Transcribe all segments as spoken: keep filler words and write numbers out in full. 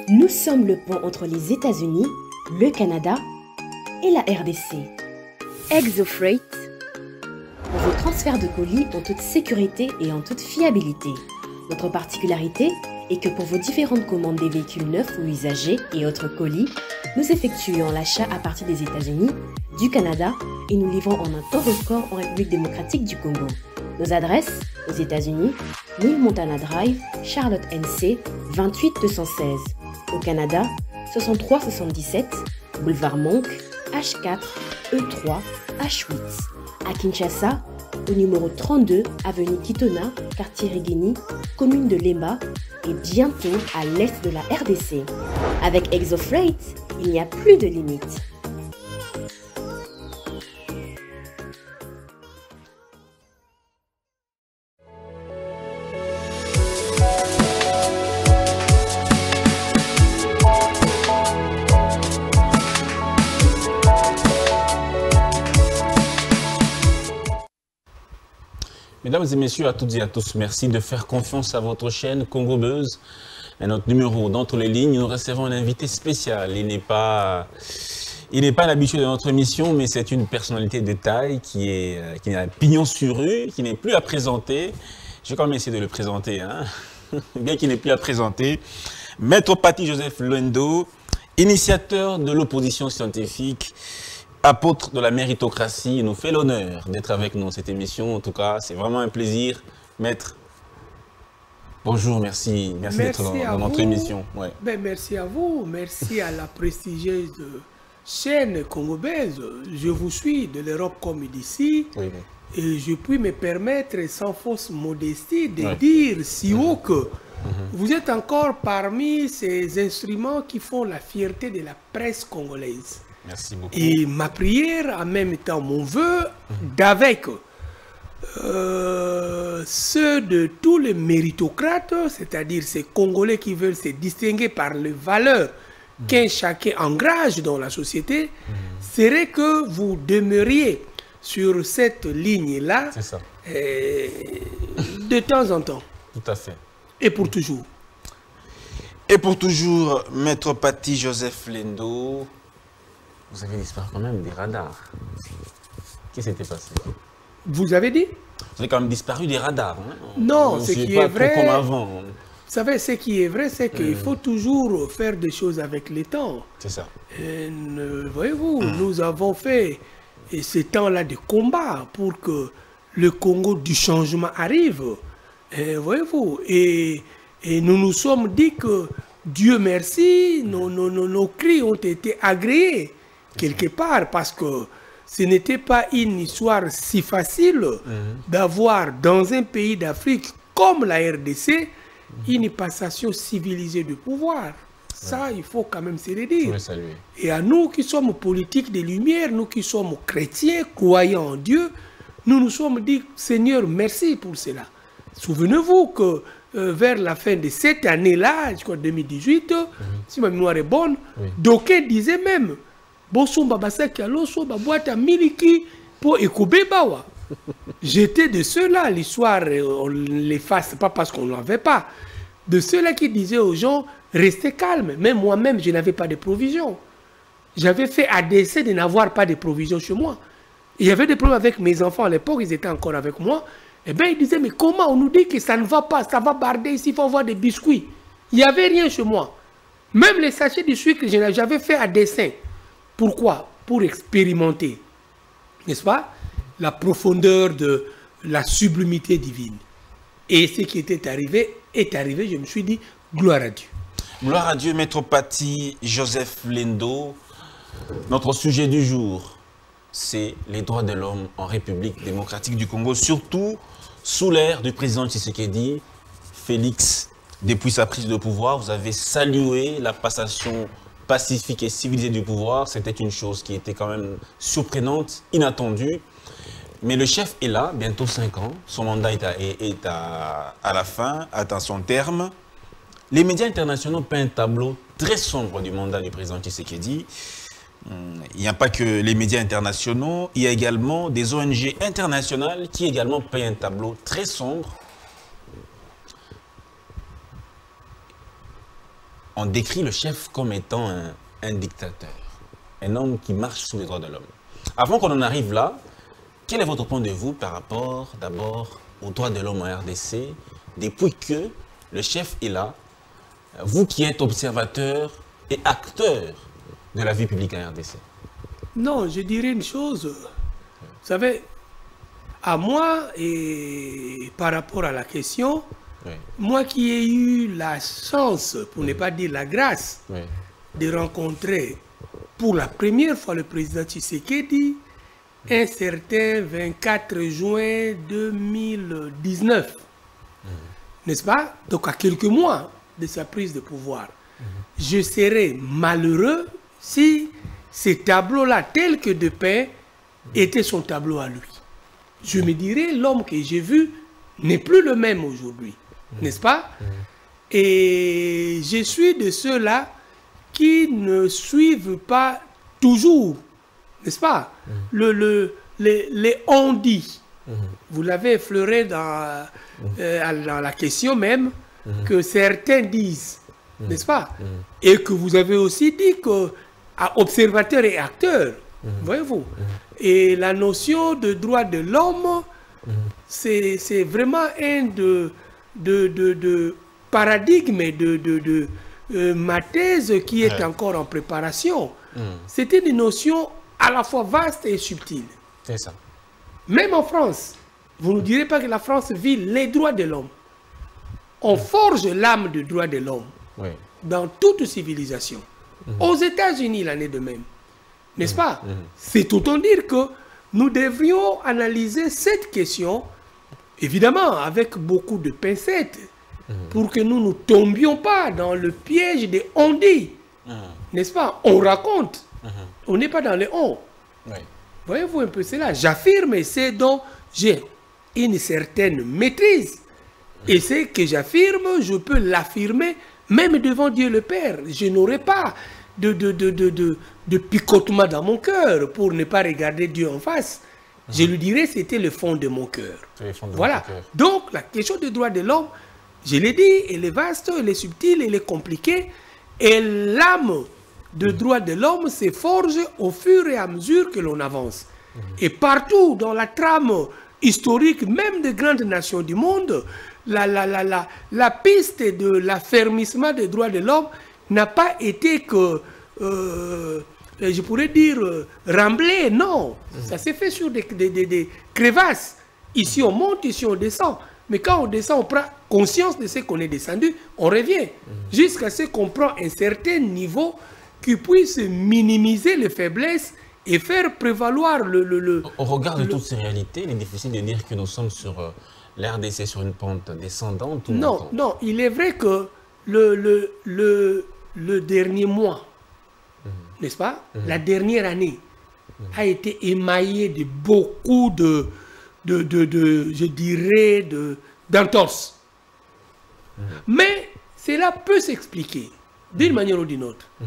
Nous sommes le pont entre les États-Unis, le Canada et la R D C. ExoFreight, pour vos transferts de colis en toute sécurité et en toute fiabilité. Notre particularité est que pour vos différentes commandes des véhicules neufs ou usagés et autres colis, nous effectuons l'achat à partir des États-Unis, du Canada et nous livrons en un temps record en République démocratique du Congo. Nos adresses, aux États-Unis, mille Montana Drive, Charlotte N C, vingt-huit deux cent seize. Au Canada, soixante-trois soixante-dix-sept, Boulevard Monk, H quatre, E trois, H huit. À Kinshasa, au numéro trente-deux, avenue Kitona, quartier Rigini, commune de Lemba, et bientôt à l'est de la R D C. Avec ExoFreight, il n'y a plus de limites. Mesdames et messieurs, à toutes et à tous, merci de faire confiance à votre chaîne Congo Buzz. Et notre numéro d'entre les lignes, nous recevons un invité spécial. Il n'est pas, il n'est pas l'habitude de notre émission, mais c'est une personnalité de taille qui est, qui a pignon sur rue, qui n'est plus à présenter. Je vais quand même essayer de le présenter, hein. Bien qu'il n'est plus à présenter. Maître Paty Joseph Lendo, initiateur de l'opposition scientifique, apôtre de la méritocratie, il nous fait l'honneur d'être avec nous dans cette émission. En tout cas, c'est vraiment un plaisir. Maître, bonjour, merci, merci, merci d'être dans, dans notre émission. Ouais. Ben, merci à vous, merci à la prestigieuse chaîne Congo Buzz. Je vous suis de l'Europe comme d'ici. Oui, oui. Et je puis me permettre, sans fausse modestie, de oui. dire si haut que mm-hmm. vous êtes encore parmi ces instruments qui font la fierté de la presse congolaise. Merci beaucoup. Et ma prière, en même temps mon vœu, mmh. d'avec euh, ceux de tous les méritocrates, c'est-à-dire ces Congolais qui veulent se distinguer par les valeurs mmh. qu'un chacun engage dans la société, mmh. serait que vous demeuriez sur cette ligne-là de temps en temps. Tout à fait. Et pour toujours. Et pour toujours, Maître Paty Joseph Lendo, vous avez disparu quand même des radars. Qu'est-ce qui s'était passé? Vous avez dit? Vous avez quand même disparu des radars. Hein? Non, ce qui est vrai, comme avant. Vous savez, ce qui est vrai, c'est qu'il mmh. faut toujours faire des choses avec les temps. C'est ça. Voyez-vous, mmh. nous avons fait ces temps-là de combat pour que le Congo du changement arrive. Voyez-vous, et, et nous nous sommes dit que, Dieu merci, nos, nos, nos, nos cris ont été agréés quelque part, parce que ce n'était pas une histoire si facile mmh. d'avoir dans un pays d'Afrique comme la R D C mmh. une passation civilisée de pouvoir. Ça, ouais. il faut quand même se le dire. Et à nous qui sommes politiques des Lumières, nous qui sommes chrétiens, croyants en Dieu, nous nous sommes dit, Seigneur, merci pour cela. Souvenez-vous que euh, vers la fin de cette année-là, je crois deux mille dix-huit, mmh. si ma mémoire est bonne, oui. d'aucuns disaient même, j'étais de ceux-là, l'histoire, on l'efface pas parce qu'on ne l'avait pas, de ceux-là qui disaient aux gens, restez calmes. Même moi-même, je n'avais pas de provisions. J'avais fait à dessein de n'avoir pas de provisions chez moi. Il y avait des problèmes avec mes enfants à l'époque, ils étaient encore avec moi. Et bien, ils disaient, mais comment on nous dit que ça ne va pas, ça va barder ici, il faut avoir des biscuits. Il n'y avait rien chez moi. Même les sachets de sucre, j'avais fait à dessein. Pourquoi? Pour expérimenter, n'est-ce pas, la profondeur de la sublimité divine. Et ce qui était arrivé est arrivé, je me suis dit, gloire à Dieu. Gloire à Dieu, Maître Paty Joseph Lendo. Notre sujet du jour, c'est les droits de l'homme en République démocratique du Congo, surtout sous l'ère du président Tshisekedi. Félix, depuis sa prise de pouvoir, vous avez salué la passation pacifique et civilisée du pouvoir. C'était une chose qui était quand même surprenante, inattendue. Mais le chef est là, bientôt cinq ans. Son mandat est à, est, est à, à la fin, atteint son terme. Les médias internationaux peignent un tableau très sombre du mandat du président Tshisekedi. Il n'y a pas que les médias internationaux, il y a également des O N G internationales qui également peignent un tableau très sombre. on décrit le chef comme étant un, un dictateur, un homme qui marche sous les droits de l'homme. Avant qu'on en arrive là, quel est votre point de vue par rapport d'abord aux droits de l'homme en R D C, depuis que le chef est là, vous qui êtes observateur et acteur de la vie publique en R D C? Non, je dirais une chose. Vous savez, à moi, et par rapport à la question, oui. moi qui ai eu la chance, pour oui. ne pas dire la grâce, oui. de rencontrer pour la première fois le président Tshisekedi, oui. un certain vingt-quatre juin deux mille dix-neuf, oui. n'est-ce pas? Donc à quelques mois de sa prise de pouvoir, oui. je serais malheureux si ces tableaux-là, tels que de paix, étaient son tableau à lui. Je me dirais, l'homme que j'ai vu n'est plus le même aujourd'hui, mmh. n'est-ce pas? mmh. Et je suis de ceux-là qui ne suivent pas toujours, n'est-ce pas? mmh. le, le, les, les on-dit. mmh. Vous l'avez effleuré dans, mmh. euh, dans la question même, mmh. que certains disent, mmh. n'est-ce pas? mmh. Et que vous avez aussi dit que à observateurs et acteurs, mmh. voyez-vous. Mmh. Et la notion de droit de l'homme, mmh. c'est vraiment un de, de, de, de paradigmes de, de, de euh, ma thèse qui est ouais. encore en préparation. Mmh. C'est une notion à la fois vaste et subtile. C'est ça. Même en France, vous ne direz pas que la France vit les droits de l'homme. On mmh. forge l'âme du droit de l'homme oui. dans toute civilisation. Mmh. Aux États-Unis, l'année de même. N'est-ce mmh. pas? mmh. C'est autant dire que nous devrions analyser cette question, évidemment, avec beaucoup de pincettes, mmh. pour que nous ne tombions pas dans le piège des on-dit. Mmh. N'est-ce pas? On raconte. Mmh. On n'est pas dans les on. Oui. Voyez-vous un peu cela? J'affirme et c'est dont j'ai une certaine maîtrise. Mmh. Et c'est que j'affirme, je peux l'affirmer même devant Dieu le Père. Je n'aurai pas de, de, de, de, de, de picotement dans mon cœur pour ne pas regarder Dieu en face. Mmh. Je lui dirais c'était le fond de mon cœur. Voilà. Donc, la question des droits de l'homme, je l'ai dit, elle est vaste, elle est subtile, elle est compliquée. Et l'âme de mmh. droits de l'homme se forge au fur et à mesure que l'on avance. Mmh. Et partout dans la trame historique, même des grandes nations du monde, La, la, la, la, la piste de l'affermissement des droits de l'homme n'a pas été que, euh, je pourrais dire, euh, remblée, non. Mmh. Ça s'est fait sur des, des, des, des crevasses. Ici on monte, ici on descend. Mais quand on descend, on prend conscience de ce qu'on est descendu, on revient. Mmh. Jusqu'à ce qu'on prend un certain niveau qui puisse minimiser les faiblesses et faire prévaloir le... le, le Au regard de le... toutes ces réalités, il est difficile de dire que nous sommes sur... Euh... l'R D C sur une pente descendante ou non, montante? Non, il est vrai que le, le, le, le dernier mois, mmh. n'est-ce pas, mmh. la dernière année mmh. a été émaillée de beaucoup de, de, de, de je dirais, d'entorses. Mmh. Mais cela peut s'expliquer d'une mmh. manière ou d'une autre. Mmh.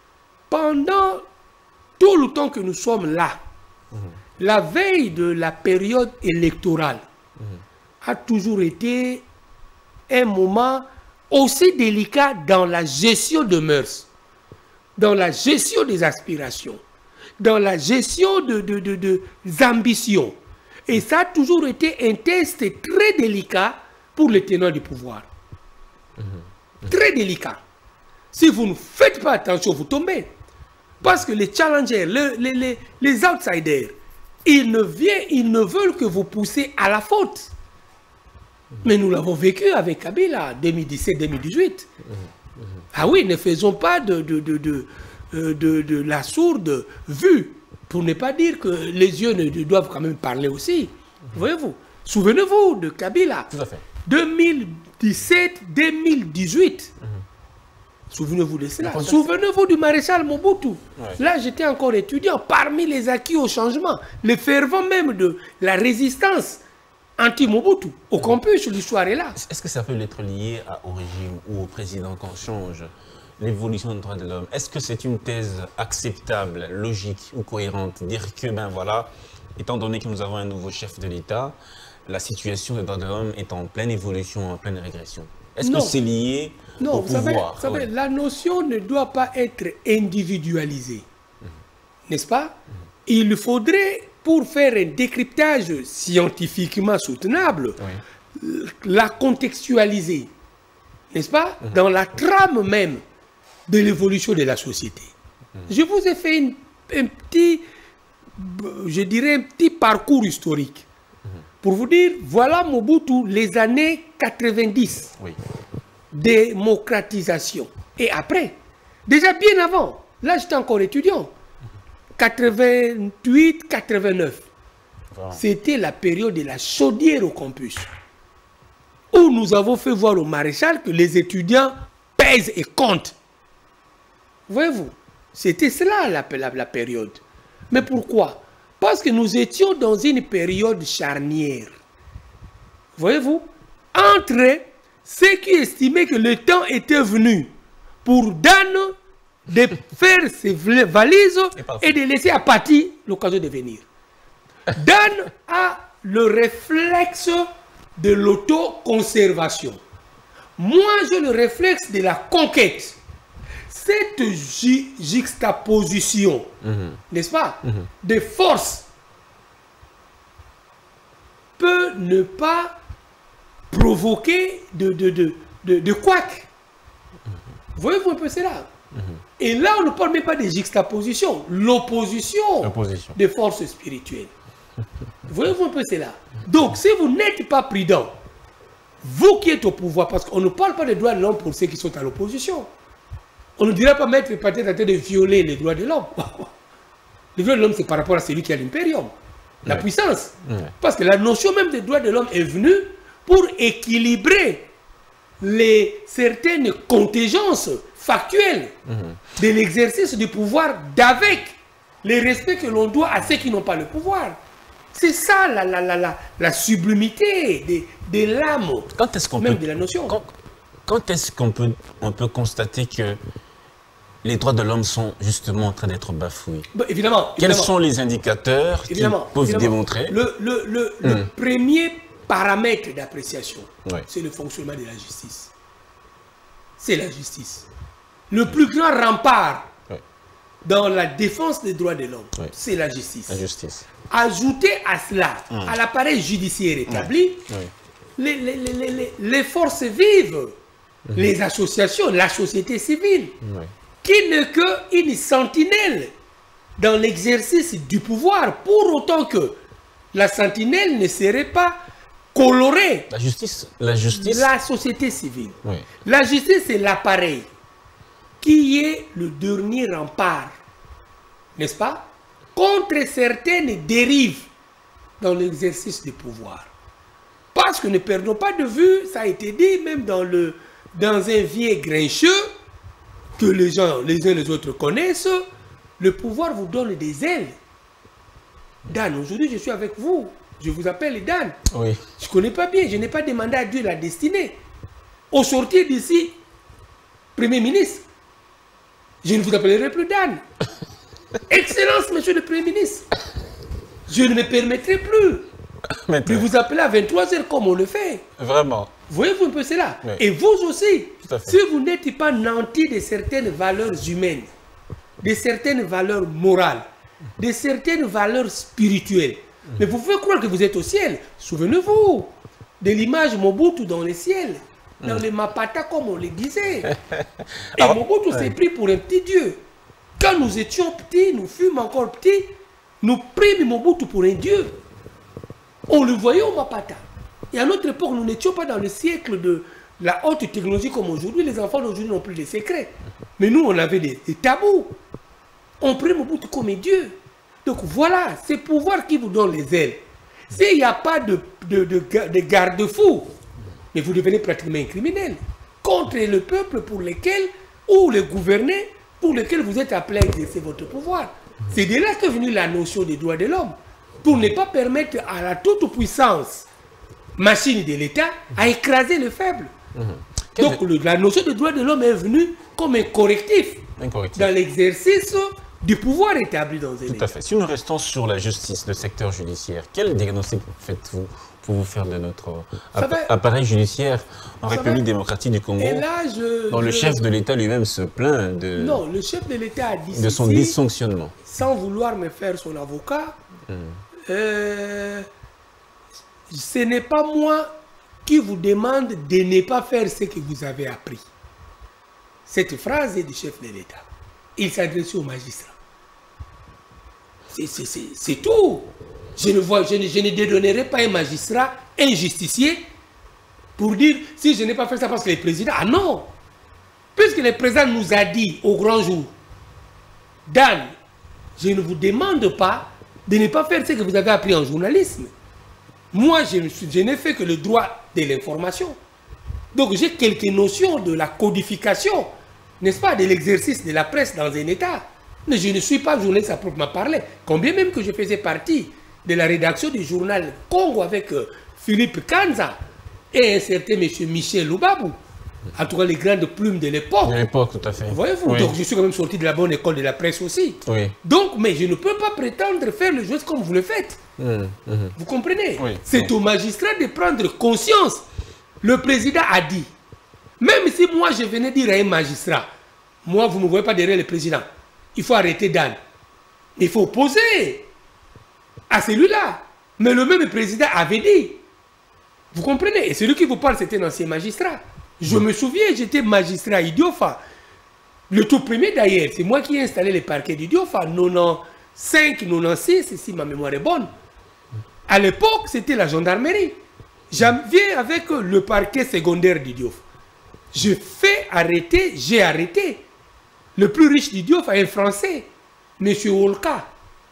Pendant tout le temps que nous sommes là, mmh. la veille de la période électorale, mmh. a toujours été un moment aussi délicat dans la gestion de mœurs, dans la gestion des aspirations, dans la gestion de, de, de, de, des ambitions. Et ça a toujours été un test très délicat pour les tenants du pouvoir. Mmh. Mmh. Très délicat. Si vous ne faites pas attention, vous tombez. Parce que les challengers, les, les, les, les outsiders, ils ne viennent, ils ne veulent que vous pousser à la faute. Mais nous l'avons vécu avec Kabila, deux mille dix-sept deux mille dix-huit. Mmh, mmh. Ah oui, ne faisons pas de, de, de, de, de, de, de la sourde vue, pour ne pas dire que les yeux ne, doivent quand même parler aussi. Mmh. Voyez-vous, souvenez-vous de Kabila. Tout à fait. deux mille dix-sept deux mille dix-huit. Mmh. Souvenez-vous de cela. Souvenez-vous du maréchal Mobutu. Ouais. Là, j'étais encore étudiant. Parmi les acquis au changement, le fervent même de la résistance anti-Mobutu, au campus, l'histoire est là. Est-ce que ça peut être lié à, au régime ou au président qu'on change l'évolution des droits de l'homme? Est-ce que c'est une thèse acceptable, logique ou cohérente? Dire que, ben voilà, étant donné que nous avons un nouveau chef de l'État, la situation des droits de l'homme est en pleine évolution, en pleine régression. Est-ce que c'est lié non, au vous pouvoir? savez, vous savez, oui. la notion ne doit pas être individualisée. Mmh. N'est-ce pas? Mmh. Il faudrait, pour faire un décryptage scientifiquement soutenable, oui. la contextualiser, n'est-ce pas? Mmh. Dans la trame même de l'évolution de la société. Mmh. Je vous ai fait une, un petit, je dirais, un petit parcours historique. Mmh. Pour vous dire, voilà Mobutu, les années quatre-vingt-dix. Oui. Démocratisation. Et après, déjà bien avant, là j'étais encore étudiant, quatre-vingt-huit quatre-vingt-neuf, wow. C'était la période de la chaudière au campus, où nous avons fait voir au maréchal que les étudiants pèsent et comptent. Voyez-vous, c'était cela la, la, la période. Mais pourquoi? Parce que nous étions dans une période charnière. Voyez-vous, entre ceux qui estimaient que le temps était venu pour Dan de faire ses valises et, et de laisser à Pati l'occasion de venir. Dan a le réflexe de l'autoconservation. Moi, j'ai le réflexe de la conquête. Cette juxtaposition, mm-hmm. n'est-ce pas, mm-hmm. de force peut ne pas provoquer de, de, de, de, de couac. Voyez-vous un peu cela? Mm-hmm. Et là, on ne parle même pas de juxtaposition, l'opposition des forces spirituelles. Voyez-vous un peu cela? Donc, si vous n'êtes pas prudent, vous qui êtes au pouvoir, parce qu'on ne parle pas des droits de l'homme pour ceux qui sont à l'opposition. On ne dirait pas mettre peut-être en train de violer les droits de l'homme. Les droits de l'homme, c'est par rapport à celui qui a l'impérium, la ouais. puissance. Ouais. Parce que la notion même des droits de l'homme est venue pour équilibrer les, certaines contingences factuelles mm-hmm. de l'exercice du pouvoir d'avec les respects que l'on doit à ceux qui n'ont pas le pouvoir. C'est ça la, la, la, la, la sublimité de, de l'âme, même peut, de la notion. Quand, quand est-ce qu'on peut, on peut constater que les droits de l'homme sont justement en train d'être bafoués? Bon, évidemment. Quels évidemment. sont les indicateurs qui peuvent évidemment. démontrer? Le, le, le, mm. le premier paramètre d'appréciation, ouais. c'est le fonctionnement de la justice. C'est la justice. Le plus grand rempart ouais. dans la défense des droits de l'homme, ouais. c'est la justice. La justice. Ajouter à cela, mm. à l'appareil judiciaire établi, ouais. Ouais. Les, les, les, les, les forces vives, mm. les associations, la société civile, ouais. qui n'est qu'une sentinelle dans l'exercice du pouvoir, pour autant que la sentinelle ne serait pas colorée. La justice, la justice. La société civile. Oui. La justice, c'est l'appareil qui est le dernier rempart, n'est-ce pas, contre certaines dérives dans l'exercice du pouvoir. Parce que ne perdons pas de vue, ça a été dit même dans, le, dans un vieil grincheux, que les gens, les uns les autres connaissent, le pouvoir vous donne des ailes. Dan, aujourd'hui je suis avec vous, je vous appelle Dan. Oui. Je ne connais pas bien, je n'ai pas demandé à Dieu la destinée. Au sortir d'ici, Premier ministre, je ne vous appellerai plus Dan. Excellence, monsieur le Premier ministre, je ne me permettrai plus de vous appeler à vingt-trois heures comme on le fait. Vraiment. Voyez-vous un peu cela? Oui. Et vous aussi, si vous n'êtes pas nanti de certaines valeurs humaines, de certaines valeurs morales, de certaines valeurs spirituelles, mmh. mais vous pouvez croire que vous êtes au ciel. Souvenez-vous de l'image Mobutu dans le ciel, dans mmh. les Mapata comme on le disait. Et Alors, Mobutu s'est ouais. pris pour un petit dieu. Quand nous étions petits, nous fûmes encore petits, nous prîmes Mobutu pour un dieu. On le voyait au Mapata. Et à notre époque, nous n'étions pas dans le siècle de la haute technologie comme aujourd'hui. Les enfants d'aujourd'hui n'ont plus de secrets. Mais nous, on avait des, des tabous. On prenait Mobutu comme un dieu. Donc voilà, c'est le pouvoir qui vous donne les ailes. S'il n'y a pas de, de, de, de garde-fou, mais vous devenez pratiquement un criminel contre le peuple pour lequel, ou le gouverner, pour lequel vous êtes appelé à exercer votre pouvoir. C'est de là qu'est venue la notion des droits de l'homme. Pour ne pas permettre à la toute-puissance machine de l'État à écraser le faible. Mmh. Donc le, la notion de droit de l'homme est venue comme un correctif, un correctif. dans l'exercice du pouvoir établi dans un État. Tout à fait. Si nous restons sur la justice, le secteur judiciaire, quel diagnostic faites-vous pour vous faire de notre Ça va... appareil judiciaire en Ça République va... démocratique du Congo. Et là, je, dont je... le chef de l'État lui-même se plaint de, non, le chef de l'État a dit de son ceci, dysfonctionnement. Sans vouloir me faire son avocat, mm. euh, ce n'est pas moi qui vous demande de ne pas faire ce que vous avez appris. Cette phrase est du chef de l'État. Il s'adresse au magistrat. C'est tout. Je ne, vois, je, ne, je ne dédonnerai pas un magistrat, un justicier, pour dire si je n'ai pas fait ça parce que le président... Ah non! Puisque le président nous a dit au grand jour, Dan, je ne vous demande pas de ne pas faire ce que vous avez appris en journalisme. Moi, je, je n'ai fait que le droit de l'information. Donc j'ai quelques notions de la codification, n'est-ce pas, de l'exercice de la presse dans un État. Mais je ne suis pas journaliste à proprement parler. Combien même que je faisais partie de la rédaction du journal Congo avec euh, Philippe Kanza et un certain M. Michel Lubabu. En tout cas, les grandes plumes de l'époque. De l'époque, tout à fait. Voyez-vous, oui. Donc je suis quand même sorti de la bonne école de la presse aussi. Oui. Donc, mais je ne peux pas prétendre faire le jeu comme vous le faites. Mmh, mmh. Vous comprenez? Oui, c'est oui. au magistrat de prendre conscience. Le président a dit, même si moi je venais dire à un magistrat, moi vous ne me voyez pas derrière le président, il faut arrêter Dan. Il faut opposer à celui-là. Mais le même président avait dit. Vous comprenez? Et celui qui vous parle, c'était un ancien magistrat. Je me souviens, j'étais magistrat à Idiofa. Le tout premier d'ailleurs, c'est moi qui ai installé le parquet d'Idiofa, quatre-vingt-quinze, quatre-vingt-seize, si ma mémoire est bonne. À l'époque, c'était la gendarmerie. J'en viens avec le parquet secondaire d'Idiofa. Je fais arrêter, j'ai arrêté. Le plus riche d'Idiofa, un Français, M. Wolka.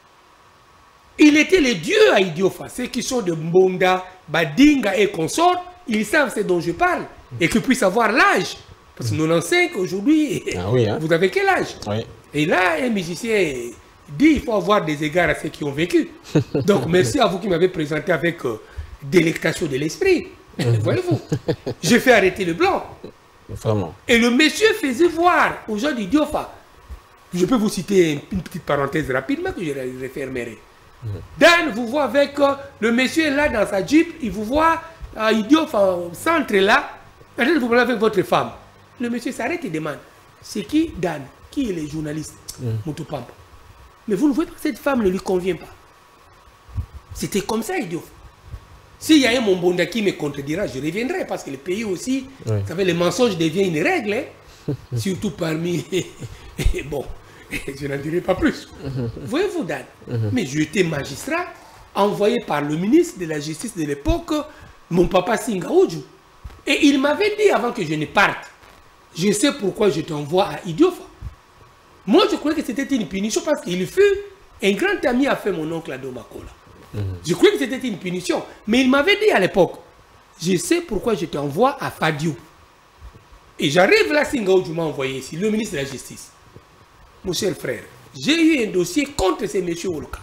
Il était le dieu à Idiofa. Ceux qui sont de Mbonda, Badinga et consorts, ils savent ce dont je parle. Et qu'ils puissent avoir l'âge. Parce que quatre-vingt-quinze, aujourd'hui, ah oui, hein? Vous avez quel âge? Oui. Et là, un musicien dit qu'il faut avoir des égards à ceux qui ont vécu. Donc, merci à vous qui m'avez présenté avec euh, délectation de l'esprit. Voyez-vous, j'ai fait arrêter le blanc. Vraiment. Et le monsieur faisait voir aux gens d'Idiofa. Je peux vous citer une petite parenthèse rapidement que je refermerai. Mmh. Dan vous voit avec euh, le monsieur est là dans sa jeep, il vous voit à Idiofa, au centre là. Vous parlez avec votre femme. Le monsieur s'arrête et demande, c'est qui Dan? Qui est le journaliste? Mmh. Moutopampa. Mais vous ne voyez pas que cette femme ne lui convient pas. C'était comme ça, Idiofa. S'il y a un Mombonda qui me contredira, je reviendrai parce que le pays aussi, oui. Vous savez, le mensonge devient une règle, hein? Surtout parmi... bon, je n'en dirai pas plus. Voyez-vous, Dan? Mm-hmm. Mais j'étais magistrat, envoyé par le ministre de la Justice de l'époque, mon papa Singaoudjou. Et il m'avait dit avant que je ne parte, je sais pourquoi je t'envoie à Idiofa. Moi, je croyais que c'était une punition parce qu'il fut un grand ami à fait mon oncle Ado Makola. Mmh. Je croyais que c'était une punition. Mais il m'avait dit à l'époque, je sais pourquoi je t'envoie à Fadiou. Et j'arrive là, Singaoudjou m'a envoyé ici, le ministre de la Justice. Mon cher frère, j'ai eu un dossier contre ces messieurs Wolka.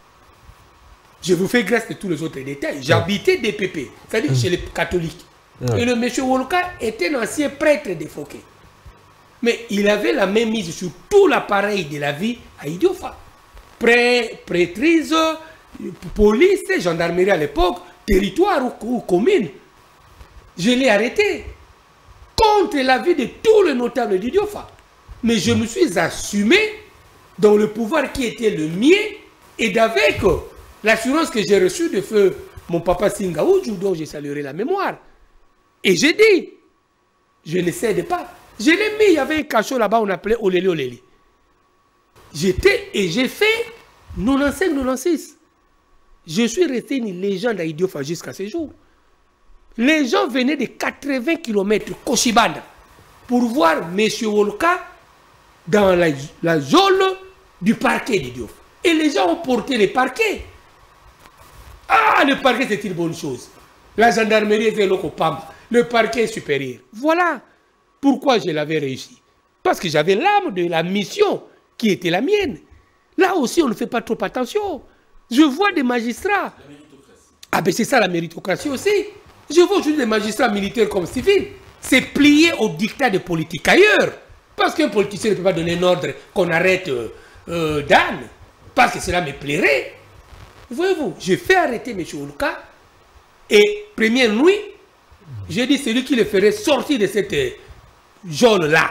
Je vous fais grâce de tous les autres détails. J'habitais D P P, c'est-à-dire mmh. chez les catholiques. Mmh. Et le monsieur Wolka était un ancien prêtre défoqué. Mais il avait la même mise sur tout l'appareil de la vie à Idiofa. Pré, prêtrise, police, gendarmerie à l'époque, territoire ou, ou commune. Je l'ai arrêté contre l'avis de tous les notables d'Idiofa. Mais je me suis assumé dans le pouvoir qui était le mien et d'avec l'assurance que j'ai reçue de feu mon papa Singaoudjou, dont je saluerai la mémoire. Et j'ai dit, je ne cède pas. Je l'ai mis, il y avait un cachot là-bas, on appelait Olélé Olélé. J'étais et j'ai fait quatre-vingt-quinze quatre-vingt-seize. Je suis resté une légende à Idiofa jusqu'à ce jour. Les gens venaient de quatre-vingts kilomètres, Koshibanda, pour voir M. Wolka dans la, la geôle du parquet d'Idiofa. Et les gens ont porté les parquets. Ah, le parquet, c'est une bonne chose. La gendarmerie était là au Pamba. Le parquet est supérieur. Voilà pourquoi je l'avais réussi. Parce que j'avais l'âme de la mission qui était la mienne. Là aussi, on ne fait pas trop attention. Je vois des magistrats. Ah ben c'est ça la méritocratie aussi. Je vois aujourd'hui des magistrats militaires comme civils. C'est plier au dictat des politiques ailleurs. Parce qu'un politicien ne peut pas donner un ordre qu'on arrête euh, euh, Dan. Parce que cela me plairait. Voyez-vous, je fais arrêter M. Wolka Et première nuit, j'ai dit, celui qui le ferait sortir de cette zone-là,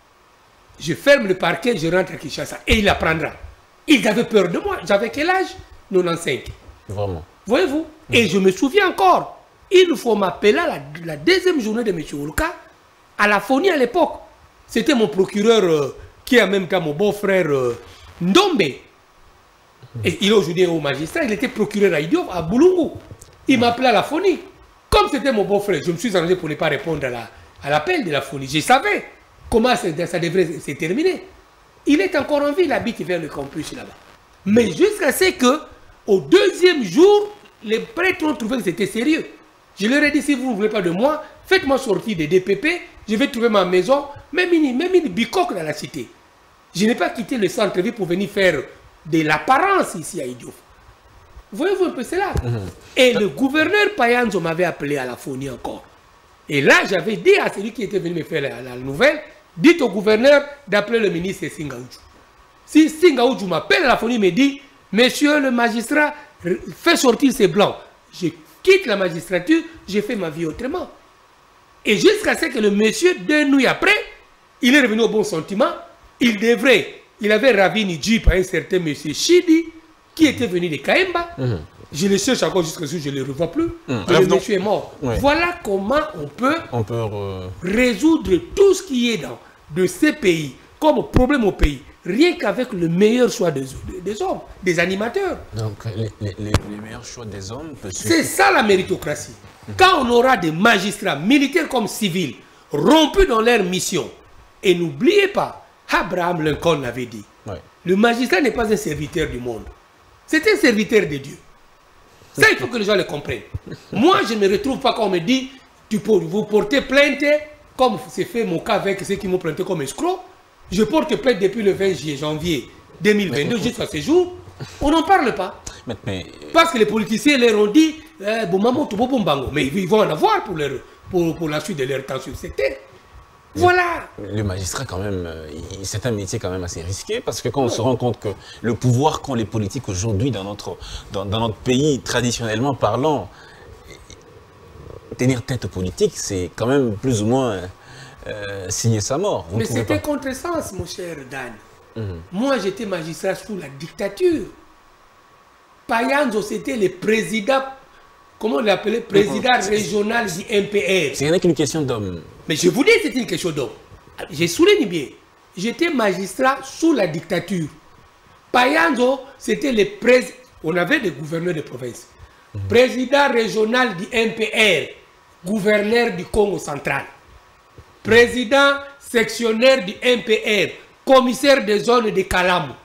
je ferme le parquet, je rentre à Kinshasa et il la prendra. Ils avaient peur de moi. J'avais quel âge? quatre-vingt-quinze. Vraiment. Voyez-vous? Mmh. Et je me souviens encore, il faut m'appeler la, la deuxième journée de M. Oluka à la F O N I à l'époque. C'était mon procureur euh, qui est en même temps mon beau-frère euh, Ndombe. Mmh. Et il est aujourd'hui au magistrat, il était procureur à Idiof, à Boulungu. Il m'appelait à la F O N I. Comme c'était mon beau-frère, je me suis arrangé pour ne pas répondre à l'appel la, de la F O N I. Je savais comment ça, ça devrait se terminer. Il est encore en vie, il habite vers le campus là-bas. Mais jusqu'à ce que, au deuxième jour, les prêtres ont trouvé que c'était sérieux. Je leur ai dit, si vous ne voulez pas de moi, faites-moi sortir des D P P, je vais trouver ma maison, même une, même une bicoque dans la cité. Je n'ai pas quitté le centre-ville pour venir faire de l'apparence ici à Idiof. Voyez-vous un peu cela? Mmh. Et le gouverneur Payanzo m'avait appelé à la F O N I encore. Et là, j'avais dit à celui qui était venu me faire la, la nouvelle, dites au gouverneur d'appeler le ministre Singaoudjou. Si Singaoudjou m'appelle à la F O N I, me dit, monsieur le magistrat, fais sortir ces blancs. Je quitte la magistrature, je fais ma vie autrement. Et jusqu'à ce que le monsieur, deux nuits après, il est revenu au bon sentiment, il devrait, il avait ravi une jeep à un certain monsieur Chidi, qui était venu de Kaemba. Mmh. Je le cherche encore jusqu'à ce que je ne le revois plus. Mmh. Le donc, monsieur est mort. Ouais. Voilà comment on peut, on peut re... résoudre tout ce qui est dans de ces pays, comme problème au pays, rien qu'avec le meilleur choix des, des hommes, des animateurs. Donc les, les, les meilleurs choix des hommes peuvent... C'est ça la méritocratie. Mmh. Quand on aura des magistrats, militaires comme civils, rompus dans leur mission, et n'oubliez pas, Abraham Lincoln l'avait dit, ouais. Le magistrat n'est pas un serviteur du monde. C'est un serviteur de Dieu. Ça, il faut que les gens le comprennent. Moi, je ne me retrouve pas quand on me dit, tu peux vous porter plainte, comme c'est fait mon cas avec ceux qui m'ont planté comme escroc. Je porte plainte depuis le vingt janvier deux mille vingt-deux jusqu'à ce jour. On n'en parle pas. Mais, mais... Parce que les politiciens leur ont dit, eh, bon, maman, tout bon, bango. Mais ils vont en avoir pour, leur, pour, pour la suite de leur temps sur cette terre. Voilà. Le magistrat, quand même, c'est un métier quand même assez risqué parce que quand on se rend compte que le pouvoir qu'ont les politiques aujourd'hui dans notre, dans, dans notre pays, traditionnellement parlant, tenir tête aux politiques, c'est quand même plus ou moins euh, signer sa mort. Vous Mais c'était contresens, mon cher Dan. Mm-hmm. Moi, j'étais magistrat sous la dictature. Payanzo, c'était le président, comment on l'appelait, président régional du M P R. C'est rien qu'une question d'homme. Mais je vous dis, c'est une question d'homme. Je souligne bien. J'étais magistrat sous la dictature. Payanzo, c'était le président. On avait des gouverneurs de province. Mmh. Président régional du M P R, gouverneur du Congo central. Président sectionnaire du M P R, commissaire des zones de Kalamu.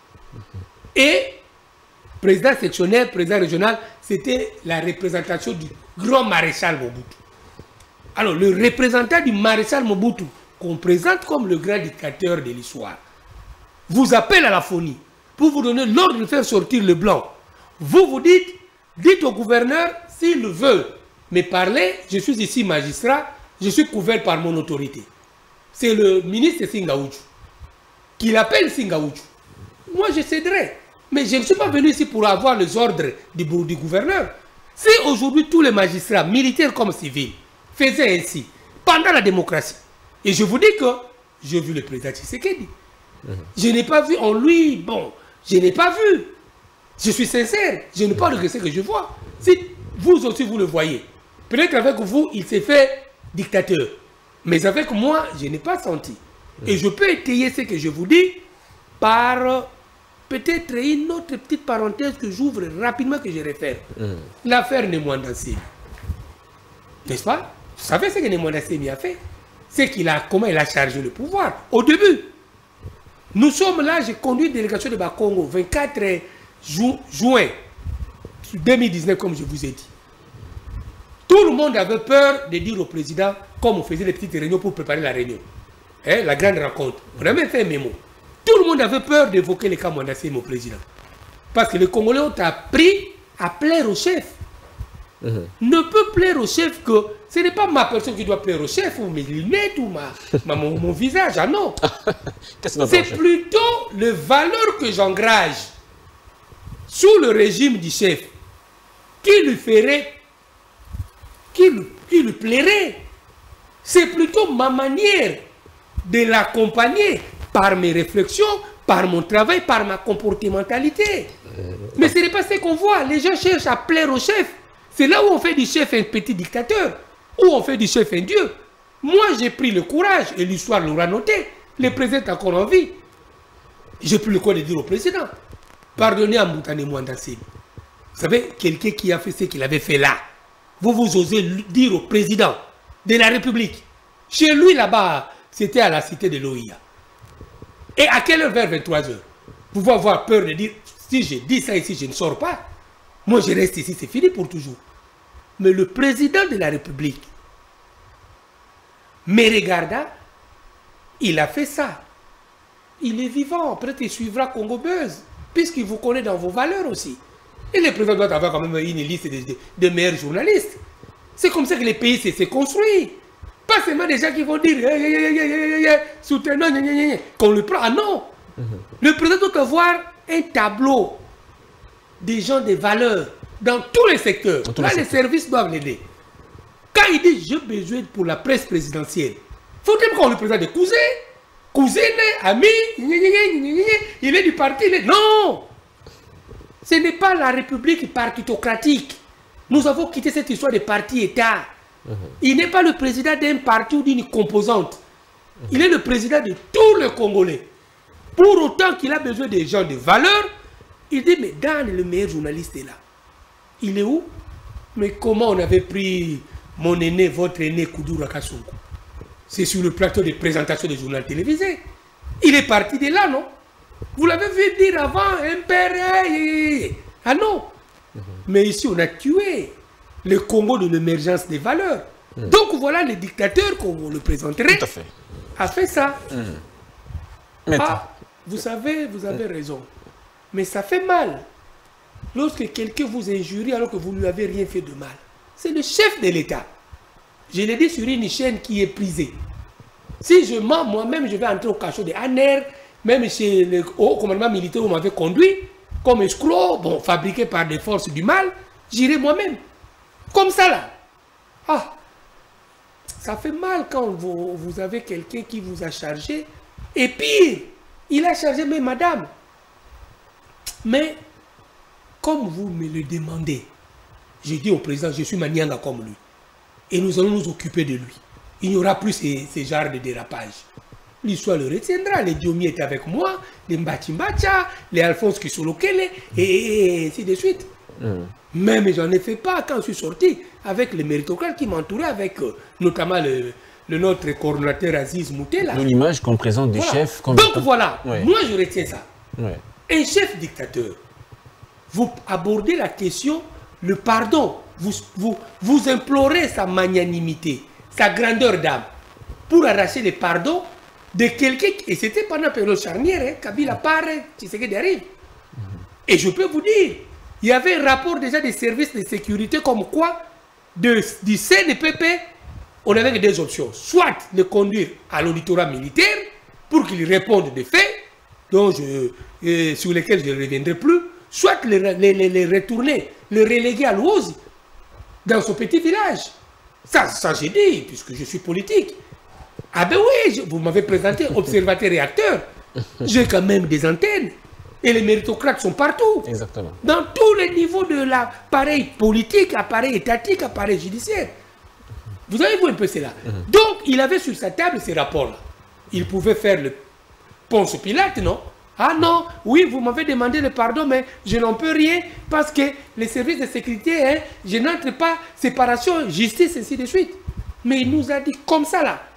Et président sectionnaire, président régional, c'était la représentation du grand maréchal Mobutu. Alors, le représentant du maréchal Mobutu, qu'on présente comme le grand dictateur de l'histoire, vous appelle à la F O N I pour vous donner l'ordre de faire sortir le blanc. Vous vous dites, dites au gouverneur, s'il veut me parler, je suis ici magistrat, je suis couvert par mon autorité. C'est le ministre Singaoudjou qui l'appelle Singaoudjou. Moi, je céderai. Mais je ne suis pas venu ici pour avoir les ordres du, du gouverneur. Si aujourd'hui tous les magistrats, militaires comme civils, faisaient ainsi, pendant la démocratie, et je vous dis que j'ai vu le président Tshisekedi. Mmh. Je n'ai pas vu en lui, bon, je n'ai pas vu. Je suis sincère, je ne parle que ce que je vois. Si vous aussi vous le voyez, peut-être avec vous, il s'est fait dictateur. Mais avec moi, je n'ai pas senti. Mmh. Et je peux étayer ce que je vous dis par peut-être une autre petite parenthèse que j'ouvre rapidement, que je réfère. Mmh. L'affaire Nemwanda-Semi. N'est-ce pas? Vous savez ce que Nemwanda-Semi a fait? C'est qu'il a, comment il a chargé le pouvoir. Au début, nous sommes là, j'ai conduit une délégation de Bakongo, vingt-quatre juin deux mille dix-neuf, comme je vous ai dit. Tout le monde avait peur de dire au président, comme on faisait des petites réunions pour préparer la réunion, hein, la grande rencontre. On a même fait un mémo. Tout le monde avait peur d'évoquer les cas Mwanda-Semi au président. Parce que les Congolais ont appris à plaire au chef. Mmh. Ne peut plaire au chef que ce n'est pas ma personne qui doit plaire au chef, ou mes lunettes, ou ma, ma, mon, mon visage. Ah non. C'est plutôt les valeurs que j'engage sous le régime du chef qui lui ferait qui, qui lui plairait. C'est plutôt ma manière de l'accompagner par mes réflexions, par mon travail, par ma comportementalité. Mais ce n'est pas ce qu'on voit. Les gens cherchent à plaire au chef. C'est là où on fait du chef un petit dictateur, où on fait du chef un dieu. Moi, j'ai pris le courage, et l'histoire l'aura noté. Le président est encore en vie. J'ai pris le courage de dire au président, pardonnez à Moutane Mouandassé. Vous savez, quelqu'un qui a fait ce qu'il avait fait là, vous vous osez dire au président de la République, chez lui là-bas, c'était à la cité de l'O I A. Et à quelle heure? Vers vingt-trois heures. Vous pouvez avoir peur de dire, si je dis ça ici, je ne sors pas. Moi, je reste ici, c'est fini pour toujours. Mais le président de la République me regarda, il a fait ça. Il est vivant, peut-être il suivra Congo Buzz, puisqu'il vous connaît dans vos valeurs aussi. Et le président doit avoir quand même une liste de, de, de meilleurs journalistes. C'est comme ça que les pays s'est construit. Pas seulement des gens qui vont dire hey, hey, hey, hey, hey, soutenons, qu'on le prend. Ah non. Mm-hmm. Le président doit avoir un tableau des gens de valeurs dans tous les secteurs. Tous Là, les, les services doivent l'aider. Quand il dit j'ai besoin pour la presse présidentielle, faut-il qu'on le présente des cousins, cousines, amis, il est du parti. Est... Non. Ce n'est pas la République partitocratique. Nous avons quitté cette histoire de parti-État. Mmh. Il n'est pas le président d'un parti ou d'une composante. Mmh. Il est le président de tous les Congolais. Pour autant qu'il a besoin des gens de valeur, il dit, mais Dan, le meilleur journaliste, est là. Il est où? Mais comment on avait pris mon aîné, votre aîné, Koudoura Kassungu? C'est sur le plateau de présentation des journaux télévisés. Il est parti de là, non? Vous l'avez vu dire avant, un père. Ah non. Mmh. Mais ici, on a tué le Congo de l'émergence des valeurs. Mmh. Donc voilà, le dictateur, comme on le présenterait, Tout à fait. a fait ça. Mmh. Ah, vous savez, vous avez mmh. raison. Mais ça fait mal. Lorsque quelqu'un vous injurie alors que vous ne lui avez rien fait de mal. C'est le chef de l'État. Je l'ai dit sur une chaîne qui est prisée. Si je mens, moi-même, je vais entrer au cachot de Aner, même chez le haut commandement militaire où on m'avait conduit, comme escroc, bon, fabriqué par des forces du mal, j'irai moi-même. Comme ça là. Ah, ça fait mal quand vous, vous avez quelqu'un qui vous a chargé. Et pire, il a chargé même madame. Mais, comme vous me le demandez, j'ai dit au président, je suis Manianga comme lui. Et nous allons nous occuper de lui. Il n'y aura plus ces, ces genres de dérapage. L'histoire le retiendra. Les Diomi étaient avec moi, les Mbachimbacha, les Alphonse Kisolokele, et, et ainsi de suite. Mm. Même j'en ai fait pas quand je suis sorti avec les méritocrates qui m'entouraient, avec euh, notamment le, le notre coordonnateur Aziz Moutela. L'image qu'on présente des voilà. chefs. Comme Donc voilà, ouais. Moi je retiens ça. Ouais. Un chef dictateur, vous abordez la question, le pardon, vous, vous, vous implorez sa magnanimité, sa grandeur d'âme, pour arracher le pardon de quelqu'un, et c'était pendant la période charnière, hein, Kabila part, Tshisekedi arrive. Et je peux vous dire, il y avait un rapport déjà des services de sécurité comme quoi, de, du C N P P, on avait deux options. Soit le conduire à l'auditorat militaire pour qu'il réponde des faits, dont je, euh, sur lesquels je ne reviendrai plus, soit le, le, le, le retourner, le reléguer à l'Ouozi, dans son petit village. Ça, ça j'ai dit, puisque je suis politique. Ah ben oui, je, vous m'avez présenté observateur et acteur. J'ai quand même des antennes. Et les méritocrates sont partout. Exactement. Dans tous les niveaux de l'appareil politique, appareil étatique, appareil judiciaire. Vous avez vu un peu cela. Mm-hmm. Donc, il avait sur sa table ces rapports-là. Il pouvait faire le Ponce Pilate, non? Ah non, oui, vous m'avez demandé le pardon, mais je n'en peux rien parce que les services de sécurité, hein, je n'entre pas, séparation, justice, ainsi de suite. Mais il nous a dit comme ça là.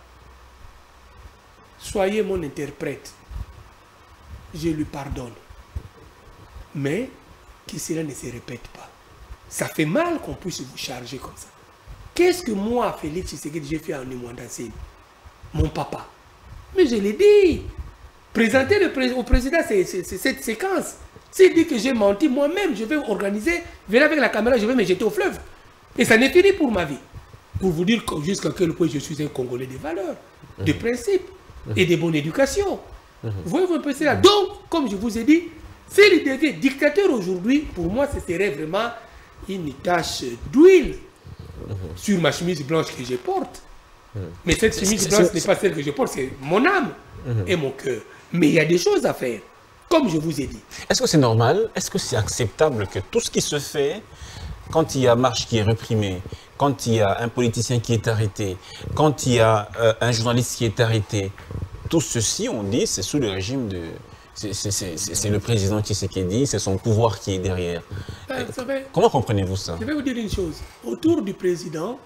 Soyez mon interprète. Je lui pardonne. Mais que cela ne se répète pas. Ça fait mal qu'on puisse vous charger comme ça. Qu'est-ce que moi, Félix Tshisekedi, j'ai fait en Imwandassé? Mon papa. Mais je l'ai dit. Présenter le pré au président c'est cette séquence. S'il dit que j'ai menti, moi-même, je vais organiser, venez avec la caméra, je vais me jeter au fleuve. Et ça n'est fini pour ma vie. Pour vous dire jusqu'à quel point je suis un Congolais de valeurs, mmh. de principes mmh. et de bonne éducation. Mmh. Vous voyez un peu cela. Donc, comme je vous ai dit, s'il devient dictateur aujourd'hui, pour moi, ce serait vraiment une tâche d'huile mmh. sur ma chemise blanche que je porte. Mmh. Mais cette chemise c'est, blanche c'est, n'est pas celle que je porte, c'est mon âme mmh. et mon cœur. Mais il y a des choses à faire, comme je vous ai dit. Est-ce que c'est normal? Est-ce que c'est acceptable que tout ce qui se fait, quand il y a marche qui est réprimée, quand il y a un politicien qui est arrêté, quand il y a euh, un journaliste qui est arrêté, tout ceci, on dit, c'est sous le régime de... C'est le président Tshisekedi, c'est son pouvoir qui est derrière. Ben, vous savez, comment comprenez-vous ça? Je vais vous dire une chose. Autour du président,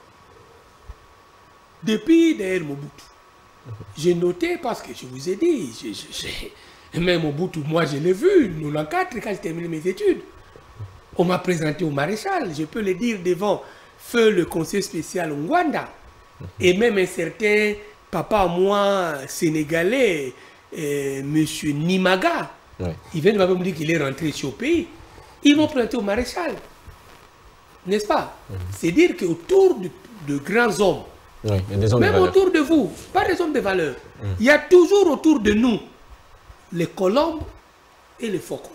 depuis d'ailleurs Mobutu, j'ai noté, parce que je vous ai dit, je, je, je, même Mobutu, moi je l'ai vu, nous l'an quatre, quand j'ai terminé mes études. On m'a présenté au maréchal, je peux le dire devant feu le conseil spécial Ngwanda, et même un certain papa, moi, sénégalais, Euh, monsieur Nimaga, ouais. il vient de me dire qu'il est rentré ici au pays. Ils m'ont présenté au maréchal. N'est-ce pas? Mm-hmm. C'est dire qu'autour de, de grands hommes, oui, il y a des hommes même de autour de vous, pas des hommes de valeur, mm. il y a toujours autour de nous les colombes et les faucons.